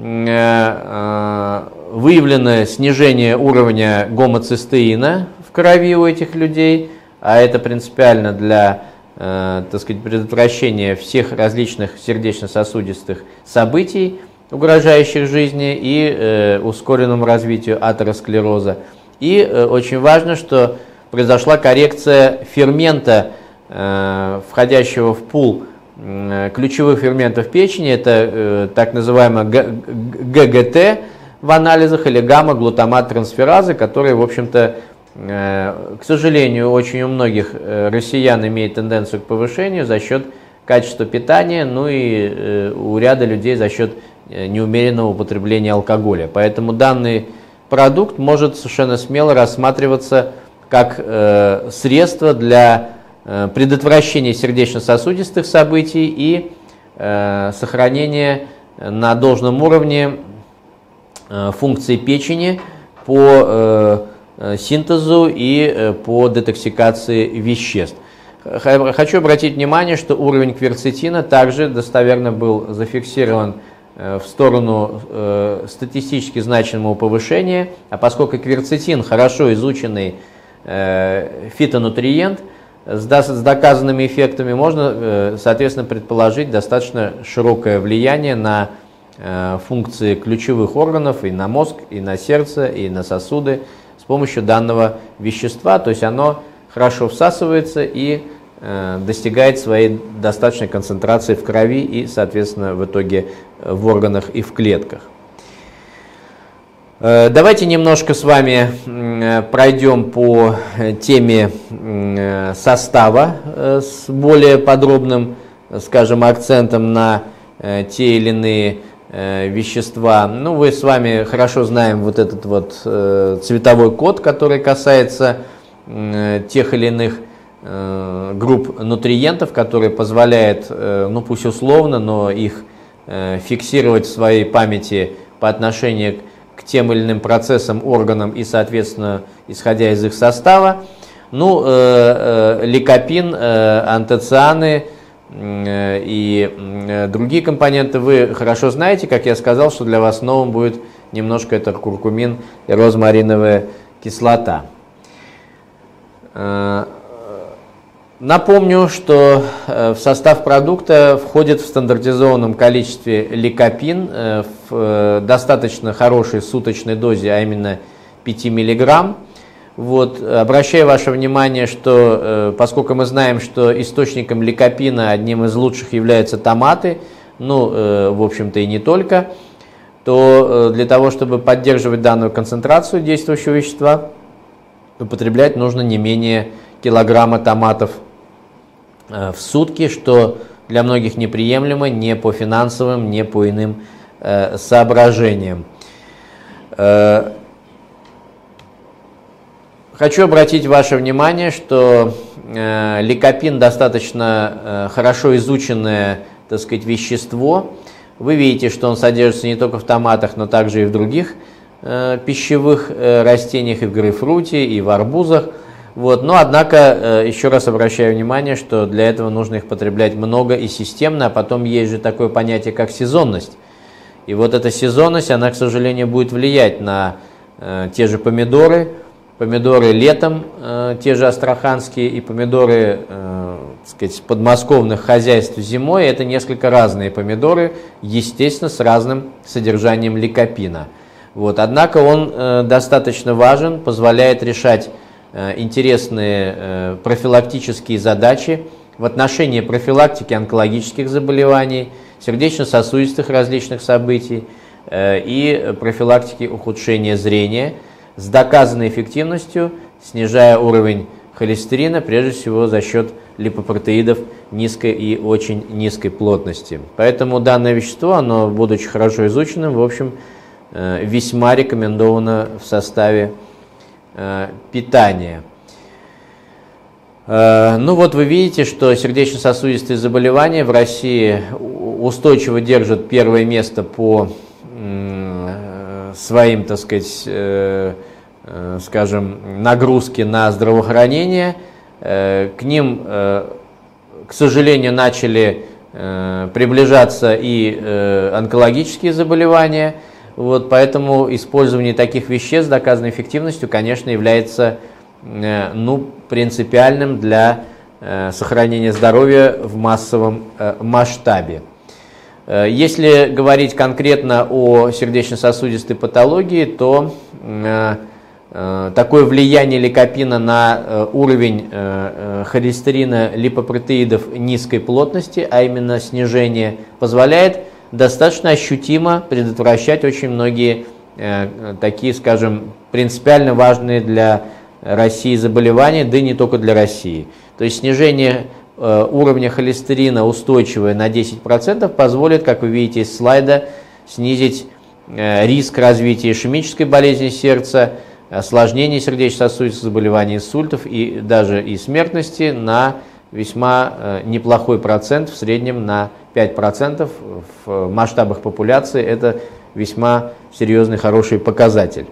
э, выявлено снижение уровня гомоцистеина в крови у этих людей, а это принципиально для, э, так сказать, предотвращения всех различных сердечно-сосудистых событий, угрожающих жизни, и э, ускоренному развитию атеросклероза. И э, очень важно, что произошла коррекция фермента, э, входящего в пул э, ключевых ферментов печени, это э, так называемая гэ гэ тэ в анализах, или гамма-глутамат-трансферазы, которые, в общем-то, э, к сожалению, очень у многих э, россиян имеет тенденцию к повышению за счет качества питания, ну и э, у ряда людей за счет э, неумеренного употребления алкоголя. Поэтому данный продукт может совершенно смело рассматриваться как э, средство для э, предотвращения сердечно-сосудистых событий и э, сохранения на должном уровне э, функции печени по э, синтезу и э, по детоксикации веществ. Хочу обратить внимание, что уровень кверцетина также достоверно был зафиксирован в сторону э, статистически значимого повышения, а поскольку кверцетин хорошо изученный э, фитонутриент с, с доказанными эффектами, можно, э, соответственно, предположить достаточно широкое влияние на э, функции ключевых органов и на мозг, и на сердце, и на сосуды с помощью данного вещества. То есть оно хорошо всасывается и э, достигает своей достаточной концентрации в крови и, соответственно, в итоге в органах и в клетках. Э, давайте немножко с вами э, пройдем по теме э, состава э, с более подробным, скажем, акцентом на э, те или иные э, вещества. Ну, вы с вами хорошо знаем вот этот вот э, цветовой код, который касается э, тех или иных э, групп нутриентов, который позволяет, э, ну пусть условно, но их э, фиксировать в своей памяти по отношению к тем или иным процессам, органам и, соответственно, исходя из их состава. Ну, э, э, ликопин, э, антоцианы э, и э, другие компоненты вы хорошо знаете. Как я сказал, что для вас новым будет немножко это куркумин и розмариновая кислота. Э, Напомню, что в состав продукта входит в стандартизованном количестве ликопин в достаточно хорошей суточной дозе, а именно пять миллиграмм. Вот. Обращаю ваше внимание, что поскольку мы знаем, что источником ликопина одним из лучших являются томаты, ну, в общем-то и не только, то для того, чтобы поддерживать данную концентрацию действующего вещества, употреблять нужно не менее килограмма томатов в сутки, что для многих неприемлемо не по финансовым, не по иным э, соображениям. Э, хочу обратить ваше внимание, что э, ликопин достаточно э, хорошо изученное, так сказать, вещество. Вы видите, что он содержится не только в томатах, но также и в других э, пищевых э, растениях, и в грейпфруте, и в арбузах. Вот. Но, однако, еще раз обращаю внимание, что для этого нужно их потреблять много и системно, а потом есть же такое понятие, как сезонность. И вот эта сезонность, она, к сожалению, будет влиять на э, те же помидоры, помидоры летом, э, те же астраханские, и помидоры, э, так сказать, подмосковных хозяйств зимой. Это несколько разные помидоры, естественно, с разным содержанием ликопина. Вот. Однако он э, достаточно важен, позволяет решать интересные профилактические задачи в отношении профилактики онкологических заболеваний, сердечно-сосудистых различных событий и профилактики ухудшения зрения с доказанной эффективностью, снижая уровень холестерина, прежде всего за счет липопротеидов низкой и очень низкой плотности. Поэтому данное вещество, оно, будучи хорошо изученным, в общем, весьма рекомендовано в составе питания. Ну вот вы видите, что сердечно-сосудистые заболевания в России устойчиво держат первое место по своим, так сказать, скажем, нагрузке на здравоохранение. К ним, к сожалению, начали приближаться и онкологические заболевания. Вот, поэтому использование таких веществ с доказанной эффективностью, конечно, является э, ну, принципиальным для э, сохранения здоровья в массовом э, масштабе. Э, если говорить конкретно о сердечно-сосудистой патологии, то э, э, такое влияние ликопина на э, уровень э, холестерина, липопротеидов низкой плотности, а именно снижение, позволяет достаточно ощутимо предотвращать очень многие э, такие, скажем, принципиально важные для России заболевания, да и не только для России. То есть снижение э, уровня холестерина устойчивое на десять процентов позволит, как вы видите из слайда, снизить э, риск развития ишемической болезни сердца, осложнений сердечно-сосудистых заболеваний, инсультов и даже и смертности на весьма э, неплохой процент, в среднем на пять процентов в масштабах популяции. Это весьма серьезный, хороший показатель.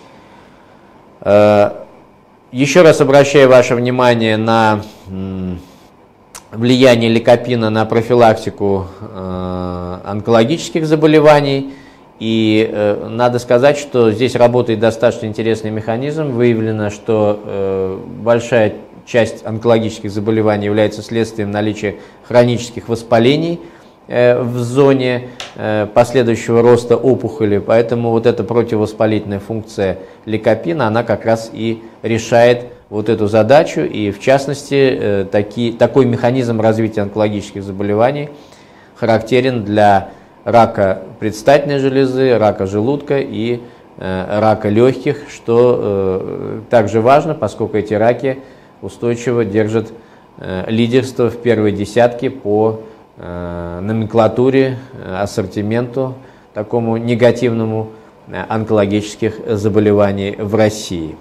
Э, еще раз обращаю ваше внимание на м, влияние ликопина на профилактику э, онкологических заболеваний. И э, надо сказать, что здесь работает достаточно интересный механизм. Выявлено, что э, большая часть онкологических заболеваний является следствием наличия хронических воспалений э, в зоне э, последующего роста опухоли. Поэтому вот эта противовоспалительная функция ликопина, она как раз и решает вот эту задачу. И в частности, э, таки, такой механизм развития онкологических заболеваний характерен для рака предстательной железы, рака желудка и э, рака легких, что э, также важно, поскольку эти раки устойчиво держат э, лидерство в первой десятке по э, номенклатуре, э, ассортименту, такому негативному э, онкологических заболеваний в России.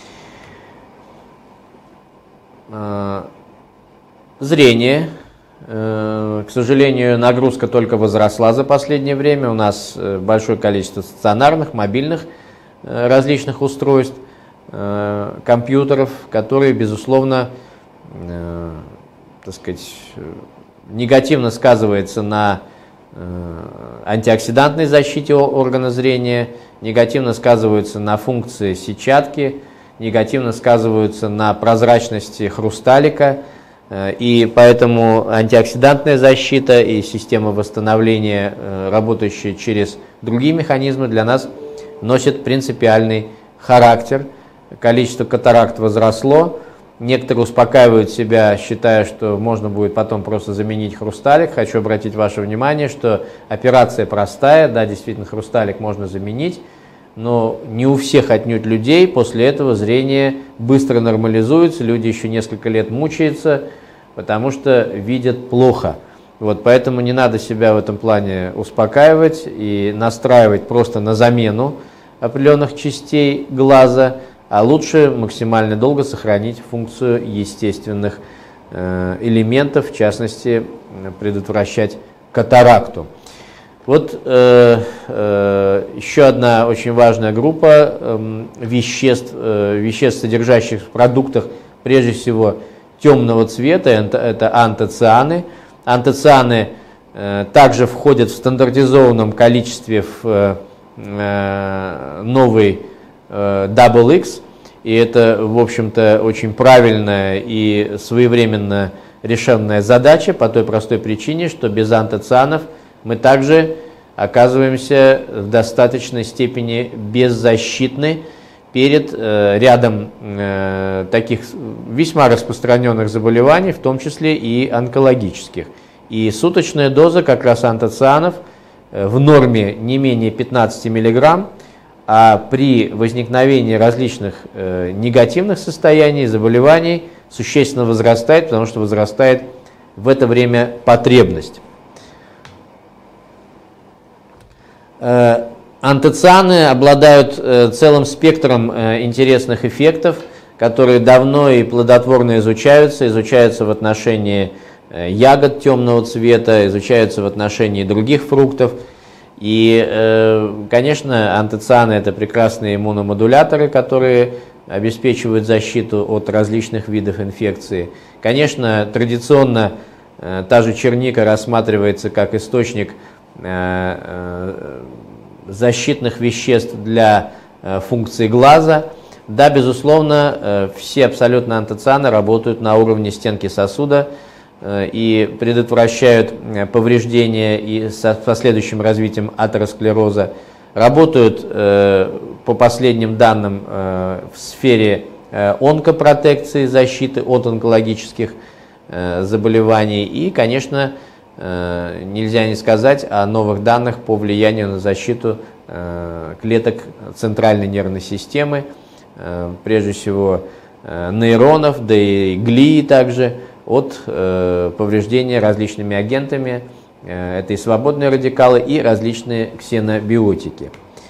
Э, зрение. Э, к сожалению, нагрузка только возросла за последнее время. У нас э, большое количество стационарных, мобильных э, различных устройств, компьютеров, которые, безусловно, э, так сказать, негативно сказывается на э, антиоксидантной защите органа зрения, негативно сказываются на функции сетчатки, негативно сказываются на прозрачности хрусталика, И поэтому антиоксидантная защита и система восстановления, работающая через другие механизмы, для нас носят принципиальный характер. Количество катаракт возросло. Некоторые успокаивают себя, считая, что можно будет потом просто заменить хрусталик. Хочу обратить ваше внимание, что операция простая, да, действительно хрусталик можно заменить, но не у всех отнюдь людей после этого зрение быстро нормализуется, люди еще несколько лет мучаются, потому что видят плохо. Вот, поэтому не надо себя в этом плане успокаивать и настраивать просто на замену определенных частей глаза, а лучше максимально долго сохранить функцию естественных э, элементов, в частности, предотвращать катаракту. Вот э, э, еще одна очень важная группа э, веществ, э, веществ, содержащих в продуктах, прежде всего, темного цвета, это антоцианы. Антоцианы э, также входят в стандартизованном количестве в э, новый э, дабл икс, и это, в общем-то, очень правильная и своевременно решенная задача по той простой причине, что без антоцианов мы также оказываемся в достаточной степени беззащитны перед э, рядом э, таких весьма распространенных заболеваний, в том числе и онкологических. И суточная доза как раз антоцианов э, в норме не менее пятнадцати миллиграмм, а при возникновении различных э, негативных состояний, заболеваний существенно возрастает, потому что возрастает в это время потребность. Э, антоцианы обладают э, целым спектром э, интересных эффектов, которые давно и плодотворно изучаются, изучаются в отношении э, ягод темного цвета, изучаются в отношении других фруктов. И, э, конечно, антоцианы – это прекрасные иммуномодуляторы, которые обеспечивают защиту от различных видов инфекции. Конечно, традиционно э, та же черника рассматривается как источник э, э, защитных веществ для э, функции глаза. Да, безусловно, э, все абсолютно антоцианы работают на уровне стенки сосуда э, и предотвращают э, повреждения и со последующим развитием атеросклероза. Работают, э, по последним данным, э, в сфере э, онкопротекции, защиты от онкологических э, заболеваний. И, конечно, э, нельзя не сказать о новых данных по влиянию на защиту э, клеток центральной нервной системы, э, прежде всего э, нейронов, да и глии также, от э, повреждения различными агентами. Это и свободные радикалы, и различные ксенобиотики.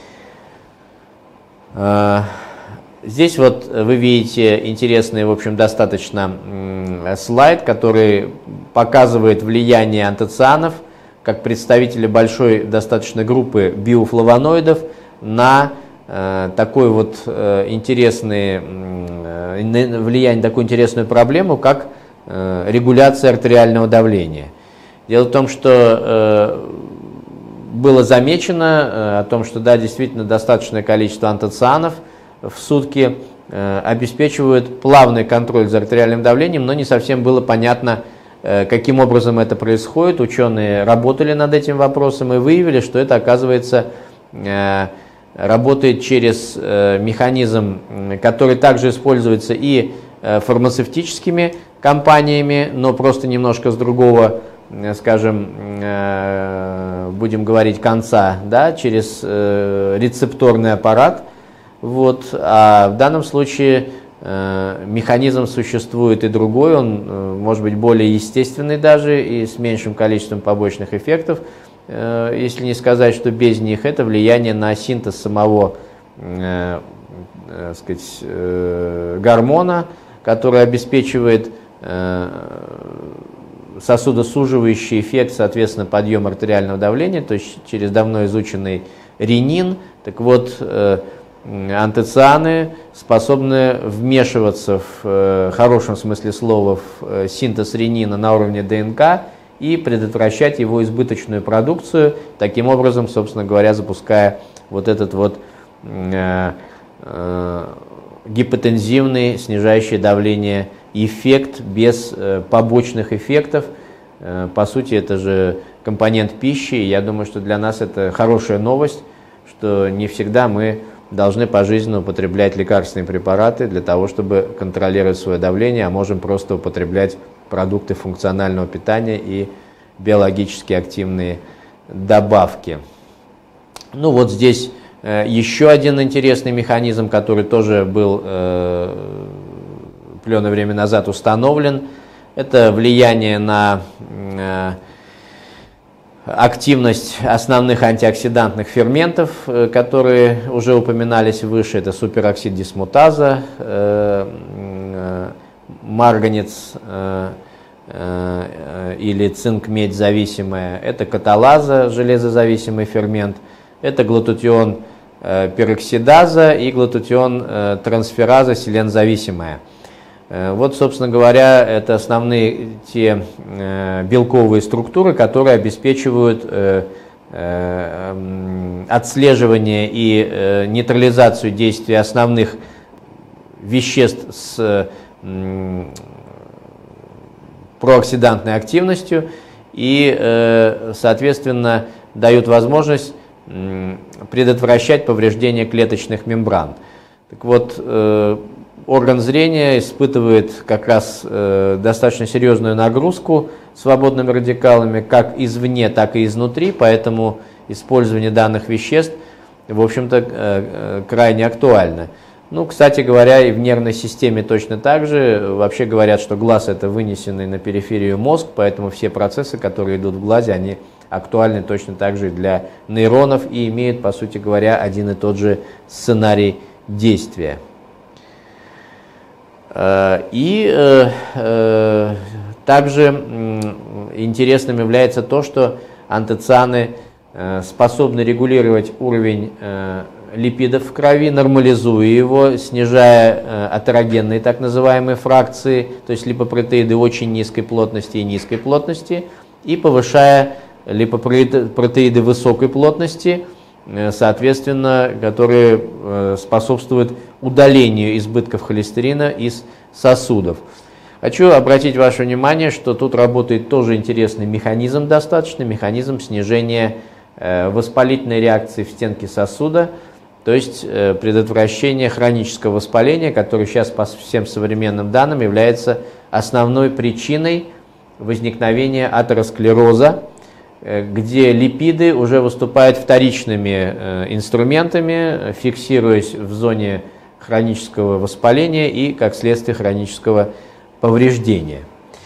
Здесь вот вы видите интересный, в общем, достаточно слайд, который показывает влияние антоцианов как представителя большой достаточно группы биофлавоноидов на такой вот интересный, влияние, такую интересную проблему, как регуляция артериального давления. Дело в том, что э, было замечено э, о том, что да, действительно достаточное количество антоцианов в сутки э, обеспечивают плавный контроль за артериальным давлением, но не совсем было понятно, э, каким образом это происходит. Ученые работали над этим вопросом и выявили, что это, оказывается, э, работает через э, механизм, который также используется и э, фармацевтическими компаниями, но просто немножко с другого, скажем, будем говорить, конца, да, через рецепторный аппарат. Вот. А в данном случае механизм существует и другой, он может быть более естественный даже и с меньшим количеством побочных эффектов, если не сказать, что без них это влияние на синтез самого, так сказать, гормона, который обеспечивает сосудосуживающий эффект, соответственно, подъем артериального давления, то есть через давно изученный ренин. Так вот, э, антоцианы способны вмешиваться в э, хорошем смысле слова в э, синтез ренина на уровне ДНК и предотвращать его избыточную продукцию, таким образом, собственно говоря, запуская вот этот вот э, э, гипотензивный, снижающий давление эффект без побочных эффектов. По сути, это же компонент пищи, и я думаю, что для нас это хорошая новость, что не всегда мы должны пожизненно употреблять лекарственные препараты для того, чтобы контролировать свое давление, а можем просто употреблять продукты функционального питания и биологически активные добавки. Ну вот здесь э, еще один интересный механизм, который тоже был э, определенное время назад установлен, это влияние на э, активность основных антиоксидантных ферментов, которые уже упоминались выше, это супероксид дисмутаза, марганец или цинк-медь зависимая, это каталаза, железозависимый фермент, это глутатион пероксидаза и глутатион трансфераза, селензависимая. Вот, собственно говоря, это основные те белковые структуры, которые обеспечивают отслеживание и нейтрализацию действия основных веществ с прооксидантной активностью и, соответственно, дают возможность предотвращать повреждение клеточных мембран. Так вот, орган зрения испытывает как раз э, достаточно серьезную нагрузку свободными радикалами, как извне, так и изнутри, поэтому использование данных веществ, в общем-то, э, э, крайне актуально. Ну, кстати говоря, и в нервной системе точно так же. Вообще говорят, что глаз – это вынесенный на периферию мозг, поэтому все процессы, которые идут в глазе, они актуальны точно так же для нейронов и имеют, по сути говоря, один и тот же сценарий действия. И э, э, также э, интересным является то, что антоцианы э, способны регулировать уровень э, липидов в крови, нормализуя его, снижая э, атерогенные так называемые фракции, то есть липопротеиды очень низкой плотности и низкой плотности, и повышая липопротеиды высокой плотности, соответственно, которые способствуют удалению избытков холестерина из сосудов. Хочу обратить ваше внимание, что тут работает тоже интересный механизм достаточно, механизм снижения воспалительной реакции в стенке сосуда, то есть предотвращение хронического воспаления, которое сейчас по всем современным данным является основной причиной возникновения атеросклероза, где липиды уже выступают вторичными э, инструментами, фиксируясь в зоне хронического воспаления и, как следствие, хронического повреждения.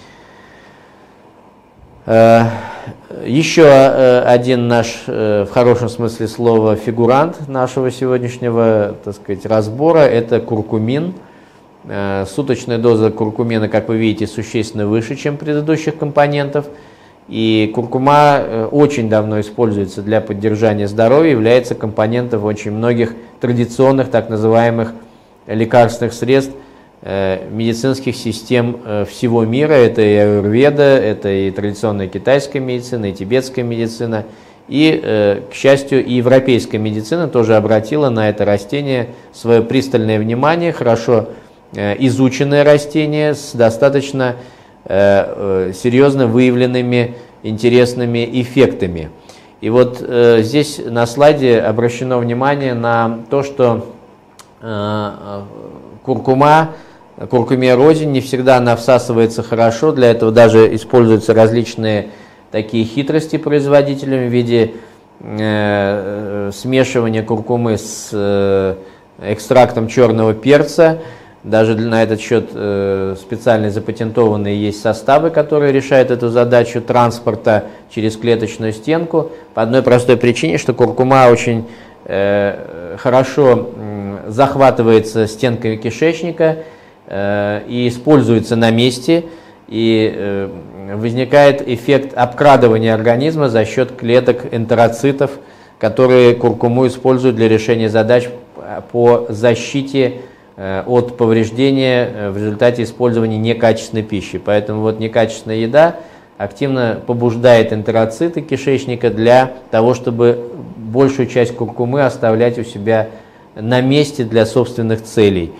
Э, еще э, один наш, э, в хорошем смысле слова, фигурант нашего сегодняшнего, так сказать, разбора – это куркумин. Э, суточная доза куркумина, как вы видите, существенно выше, чем предыдущих компонентов. И куркума очень давно используется для поддержания здоровья, является компонентом очень многих традиционных так называемых лекарственных средств медицинских систем всего мира. Это и аюрведа, это и традиционная китайская медицина, и тибетская медицина. И, к счастью, и европейская медицина тоже обратила на это растение свое пристальное внимание, хорошо изученное растение с достаточно серьезно выявленными интересными эффектами. И вот э, здесь на слайде обращено внимание на то, что э, куркума, куркумия розин не всегда она всасывается хорошо, для этого даже используются различные такие хитрости производителями в виде э, смешивания куркумы с э, экстрактом черного перца. Даже на этот счет э, специально запатентованные есть составы, которые решают эту задачу транспорта через клеточную стенку. По одной простой причине, что куркума очень э, хорошо э, захватывается стенкой кишечника э, и используется на месте. И э, возникает эффект обкрадывания организма за счет клеток энтероцитов, которые куркуму используют для решения задач по защите от повреждения в результате использования некачественной пищи. Поэтому вот некачественная еда активно побуждает энтероциты кишечника для того, чтобы большую часть куркумы оставлять у себя на месте для собственных целей.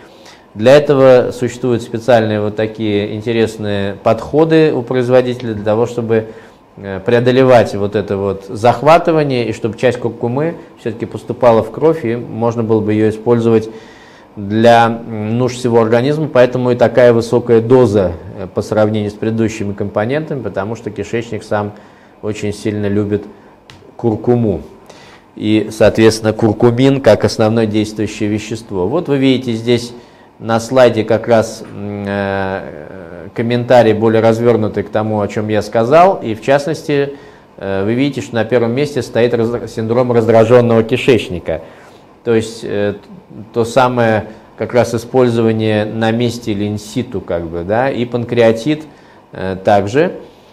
Для этого существуют специальные вот такие интересные подходы у производителя для того, чтобы преодолевать вот это вот захватывание, и чтобы часть куркумы все-таки поступала в кровь, и можно было бы ее использовать для нужд всего организма, поэтому и такая высокая доза по сравнению с предыдущими компонентами, потому что кишечник сам очень сильно любит куркуму. И, соответственно, куркумин как основное действующее вещество. Вот вы видите здесь на слайде как раз комментарий более развернутый к тому, о чем я сказал, и в частности вы видите, что на первом месте стоит синдром раздраженного кишечника, то есть то самое как раз использование на месте или инситу, как бы, да, и панкреатит также,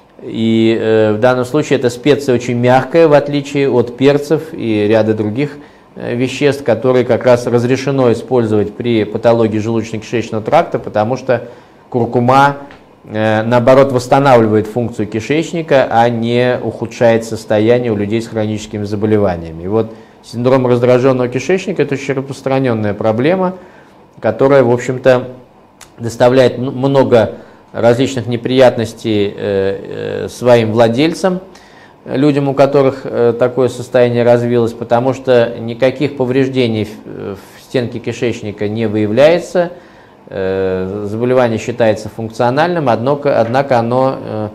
и в данном случае эта специя очень мягкая, в отличие от перцев и ряда других веществ, которые как раз разрешено использовать при патологии желудочно-кишечного тракта, потому что куркума, наоборот, восстанавливает функцию кишечника, а не ухудшает состояние у людей с хроническими заболеваниями. И вот синдром раздраженного кишечника – это очень распространенная проблема, которая, в общем-то, доставляет много различных неприятностей своим владельцам, людям, у которых такое состояние развилось, потому что никаких повреждений в стенке кишечника не выявляется, заболевание считается функциональным, однако, однако оно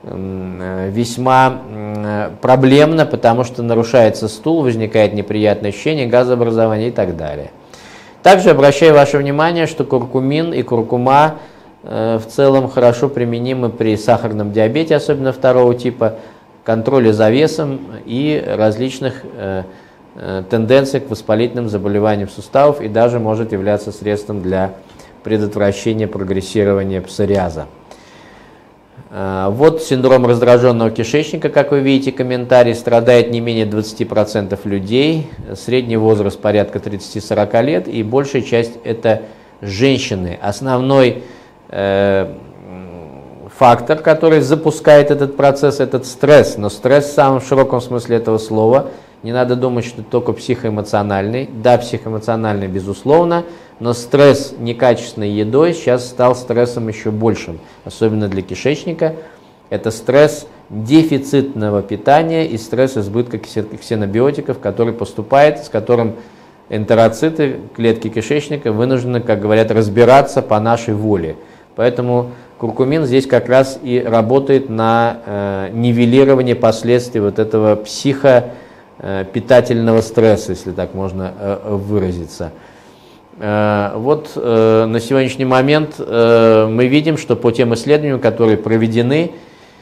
весьма проблемно, потому что нарушается стул, возникает неприятное ощущение, газообразование и так далее. Также обращаю ваше внимание, что куркумин и куркума в целом хорошо применимы при сахарном диабете, особенно второго типа, контроле за весом и различных тенденциях к воспалительным заболеваниям суставов, и даже может являться средством для предотвращения прогрессирования псориаза. Вот синдром раздраженного кишечника, как вы видите, комментарий, страдает не менее двадцати процентов людей, средний возраст порядка тридцати-сорока лет, и большая часть это женщины. Основной э, фактор, который запускает этот процесс, этот стресс, но стресс в самом широком смысле этого слова. Не надо думать, что только психоэмоциональный. Да, психоэмоциональный, безусловно, но стресс некачественной едой сейчас стал стрессом еще большим, особенно для кишечника. Это стресс дефицитного питания и стресс избытка ксенобиотиков, который поступает, с которым энтероциты, клетки кишечника, вынуждены, как говорят, разбираться по нашей воле. Поэтому куркумин здесь как раз и работает на э, нивелирование последствий вот этого психопитательного стресса, если так можно э, выразиться. Э, вот э, на сегодняшний момент э, мы видим, что по тем исследованиям, которые проведены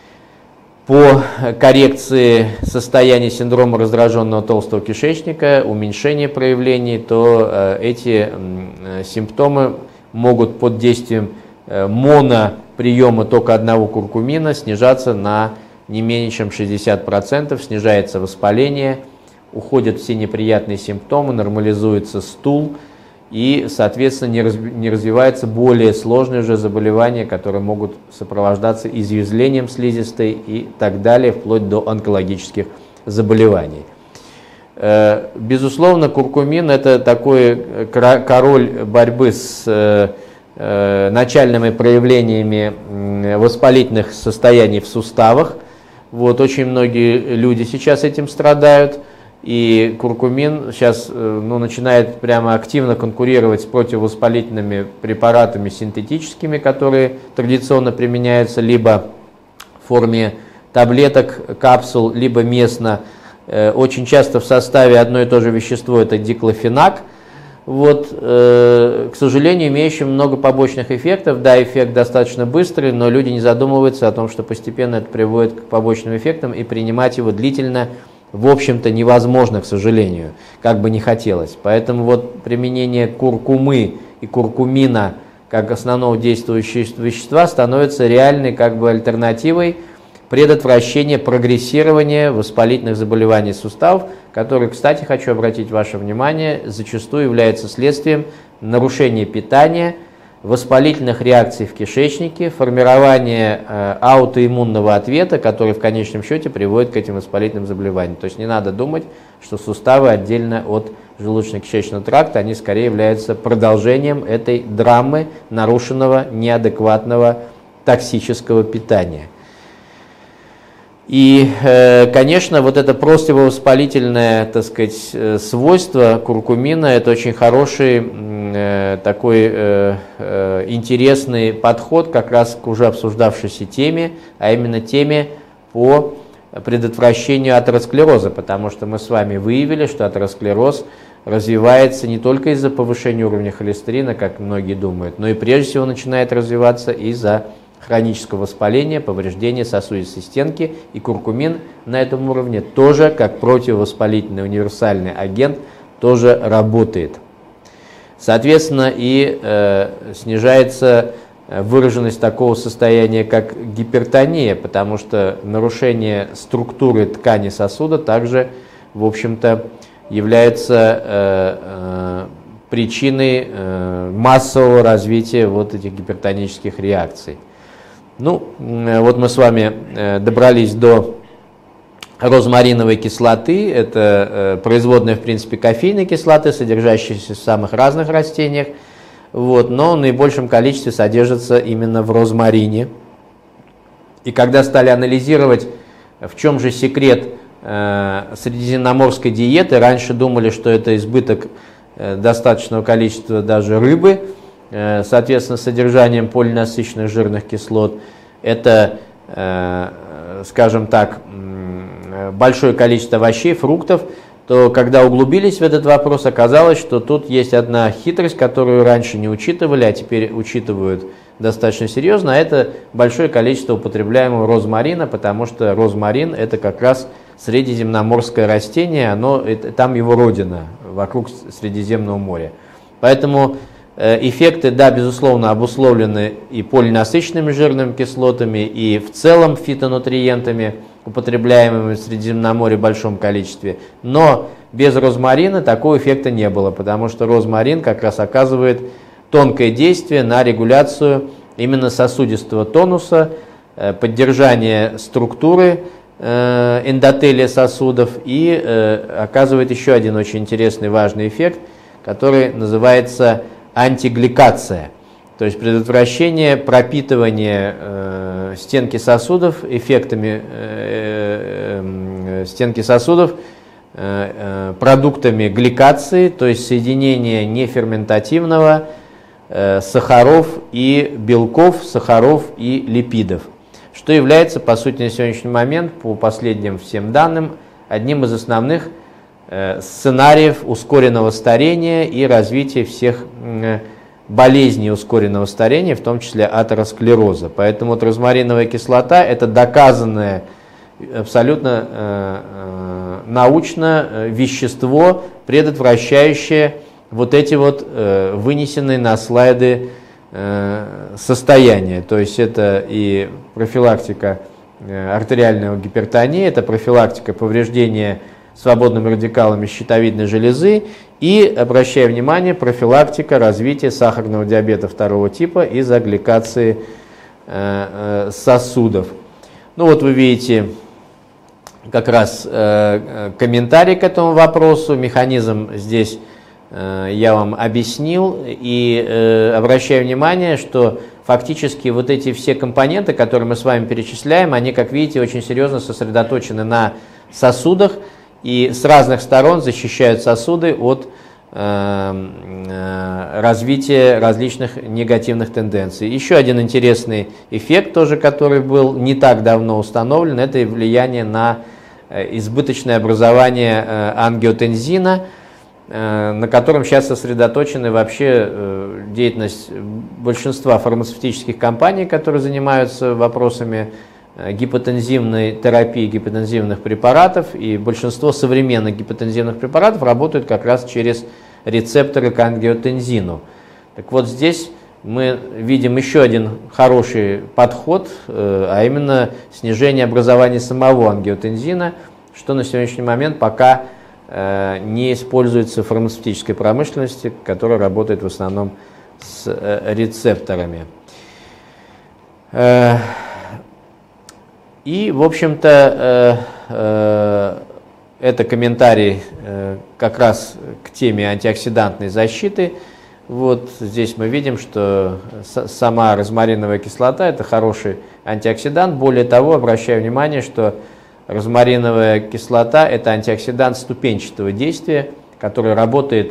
по коррекции состояния синдрома раздраженного толстого кишечника, уменьшение проявлений, то э, эти э, симптомы могут под действием э, моноприема только одного куркумина снижаться на не менее чем шестьдесят процентов, снижается воспаление, уходят все неприятные симптомы, нормализуется стул, и, соответственно, не, разв... не развиваются более сложные уже заболевания, которые могут сопровождаться извязлением слизистой и так далее, вплоть до онкологических заболеваний. Безусловно, куркумин – это такой король борьбы с начальными проявлениями воспалительных состояний в суставах. Вот, очень многие люди сейчас этим страдают. И куркумин сейчас ну, начинает прямо активно конкурировать с противовоспалительными препаратами синтетическими, которые традиционно применяются либо в форме таблеток, капсул, либо местно. Очень часто в составе одно и то же вещество – это диклофенак. Вот, к сожалению, имеющий много побочных эффектов. Да, эффект достаточно быстрый, но люди не задумываются о том, что постепенно это приводит к побочным эффектам, и принимать его длительно в общем-то невозможно, к сожалению, как бы не хотелось. Поэтому вот применение куркумы и куркумина как основного действующего вещества становится реальной как бы альтернативой предотвращения прогрессирования воспалительных заболеваний суставов, которые, кстати, хочу обратить ваше внимание, зачастую являются следствием нарушения питания, воспалительных реакций в кишечнике, формирование э, аутоиммунного ответа, который в конечном счете приводит к этим воспалительным заболеваниям. То есть не надо думать, что суставы отдельно от желудочно-кишечного тракта, они скорее являются продолжением этой драмы нарушенного, неадекватного, токсического питания. И, конечно, вот это противовоспалительное, так сказать, свойство куркумина – это очень хороший, такой интересный подход как раз к уже обсуждавшейся теме, а именно теме по предотвращению атеросклероза, потому что мы с вами выявили, что атеросклероз развивается не только из-за повышения уровня холестерина, как многие думают, но и прежде всего начинает развиваться из-за хронического воспаления, повреждения сосудистой стенки, и куркумин на этом уровне тоже, как противовоспалительный универсальный агент, тоже работает. Соответственно, и э, снижается выраженность такого состояния, как гипертония, потому что нарушение структуры ткани сосуда также, в общем-то, является э, э, причиной э, массового развития вот этих гипертонических реакций. Ну, вот мы с вами добрались до розмариновой кислоты. Это производная, в принципе, кофейной кислоты, содержащаяся в самых разных растениях. Вот, но в наибольшем количестве содержится именно в розмарине. И когда стали анализировать, в чем же секрет средиземноморской диеты, раньше думали, что это избыток достаточного количества даже рыбы, соответственно, с содержанием полиненасыщенных жирных кислот. Это, скажем так, большое количество овощей, фруктов. То когда углубились в этот вопрос, оказалось, что тут есть одна хитрость, которую раньше не учитывали, а теперь учитывают достаточно серьезно. А это большое количество употребляемого розмарина, потому что розмарин – это как раз средиземноморское растение, оно, это, там его родина, вокруг Средиземного моря. Поэтому эффекты, да, безусловно, обусловлены и полиненасыщенными жирными кислотами, и в целом фитонутриентами, употребляемыми в Средиземноморье в большом количестве. Но без розмарина такого эффекта не было, потому что розмарин как раз оказывает тонкое действие на регуляцию именно сосудистого тонуса, поддержание структуры эндотелия сосудов и оказывает еще один очень интересный, важный эффект, который называется антигликация, то есть предотвращение пропитывания э, стенки сосудов эффектами э, э, стенки сосудов э, э, продуктами гликации, то есть соединение неферментативного э, сахаров и белков, сахаров и липидов, что является, по сути, на сегодняшний момент, по последним всем данным, одним из основных сценариев ускоренного старения и развития всех болезней ускоренного старения, в том числе атеросклероза. Поэтому вот розмариновая кислота – это доказанное абсолютно э, э, научно вещество, предотвращающее вот эти вот э, вынесенные на слайды э, состояния. То есть это и профилактика э, артериальной гипертонии, это профилактика повреждения свободными радикалами щитовидной железы и, обращая внимание, профилактика развития сахарного диабета второго типа из-за гликации э, э, сосудов. Ну вот вы видите как раз э, комментарий к этому вопросу, механизм здесь э, я вам объяснил, и э, обращаю внимание, что фактически вот эти все компоненты, которые мы с вами перечисляем, они, как видите, очень серьезно сосредоточены на сосудах, и с разных сторон защищают сосуды от э, э, развития различных негативных тенденций. Еще один интересный эффект, тоже, который был не так давно установлен, это влияние на э, избыточное образование э, ангиотензина, э, на котором сейчас сосредоточена вообще э, деятельность большинства фармацевтических компаний, которые занимаются вопросами гипотензивной терапии, гипотензивных препаратов, и большинство современных гипотензивных препаратов работают как раз через рецепторы к ангиотензину. Так вот, здесь мы видим еще один хороший подход, а именно снижение образования самого ангиотензина, что на сегодняшний момент пока не используется в фармацевтической промышленности, которая работает в основном с рецепторами. И, в общем-то, это комментарий как раз к теме антиоксидантной защиты. Вот здесь мы видим, что сама розмариновая кислота – это хороший антиоксидант. Более того, обращаю внимание, что розмариновая кислота – это антиоксидант ступенчатого действия, который работает,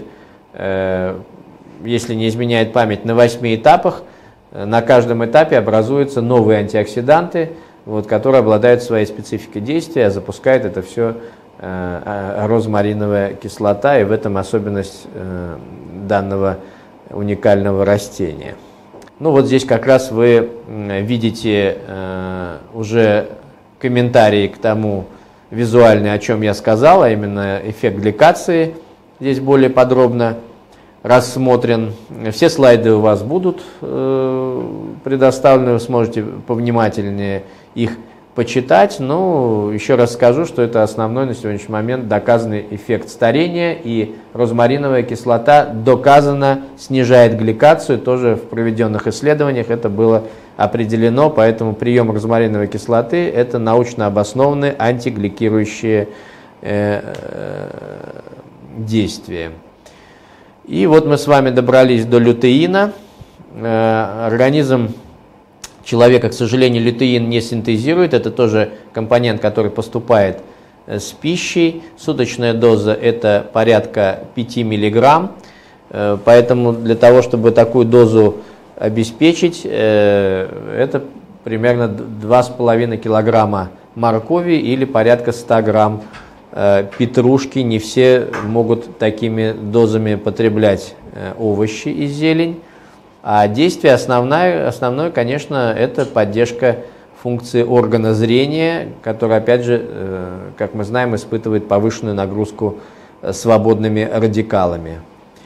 если не изменяет память, на восьми этапах. На каждом этапе образуются новые антиоксиданты, вот, которые обладают своей спецификой действия, а запускает это все розмариновая кислота, и в этом особенность данного уникального растения. Ну вот здесь как раз вы видите э, уже комментарии к тому визуальный, о чем я сказал, а именно эффект гликации здесь более подробно рассмотрен. Все слайды у вас будут э, предоставлены, вы сможете повнимательнее их почитать. Но еще раз скажу, что это основной на сегодняшний момент доказанный эффект старения, и розмариновая кислота доказанно снижает гликацию, тоже в проведенных исследованиях это было определено, поэтому прием розмариновой кислоты – это научно обоснованные антигликирующие э, э, действия. И вот мы с вами добрались до лютеина. Э, организм человека, к сожалению, лютеин не синтезирует. Это тоже компонент, который поступает с пищей. Суточная доза – это порядка пяти миллиграмм. Поэтому для того, чтобы такую дозу обеспечить, это примерно два с половиной килограмма моркови или порядка ста грамм петрушки. Не все могут такими дозами потреблять овощи и зелень. А действие основное, основное, конечно, это поддержка функции органа зрения, который, опять же, как мы знаем, испытывает повышенную нагрузку свободными радикалами.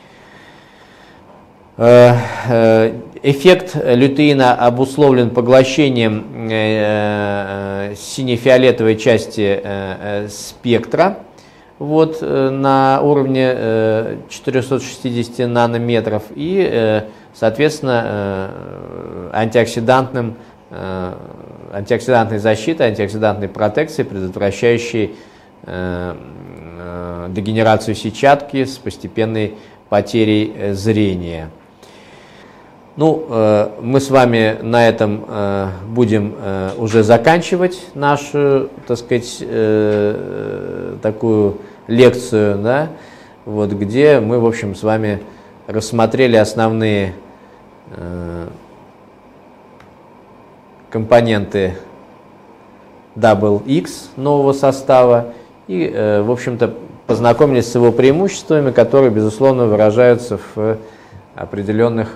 Эффект лютеина обусловлен поглощением сине-фиолетовой части спектра. Вот, на уровне четырехсот шестидесяти нанометров и, соответственно, антиоксидантным, антиоксидантной защитой, антиоксидантной протекцией, предотвращающей дегенерацию сетчатки с постепенной потерей зрения. Ну, мы с вами на этом будем уже заканчивать нашу, так сказать, такую лекцию, да, вот, где мы, в общем, с вами рассмотрели основные компоненты дабл ю икс нового состава и, в общем-то, познакомились с его преимуществами, которые, безусловно, выражаются в определенных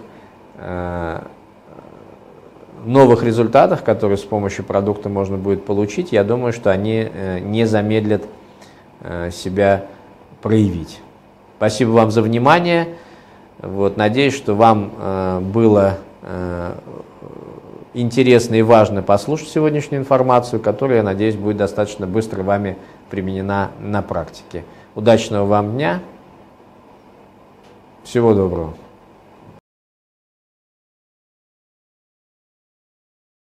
новых результатах, которые с помощью продукта можно будет получить. Я думаю, что они не замедлят себя проявить. Спасибо вам за внимание. Вот, надеюсь, что вам было интересно и важно послушать сегодняшнюю информацию, которая, я надеюсь, будет достаточно быстро вами применена на практике. Удачного вам дня. Всего доброго.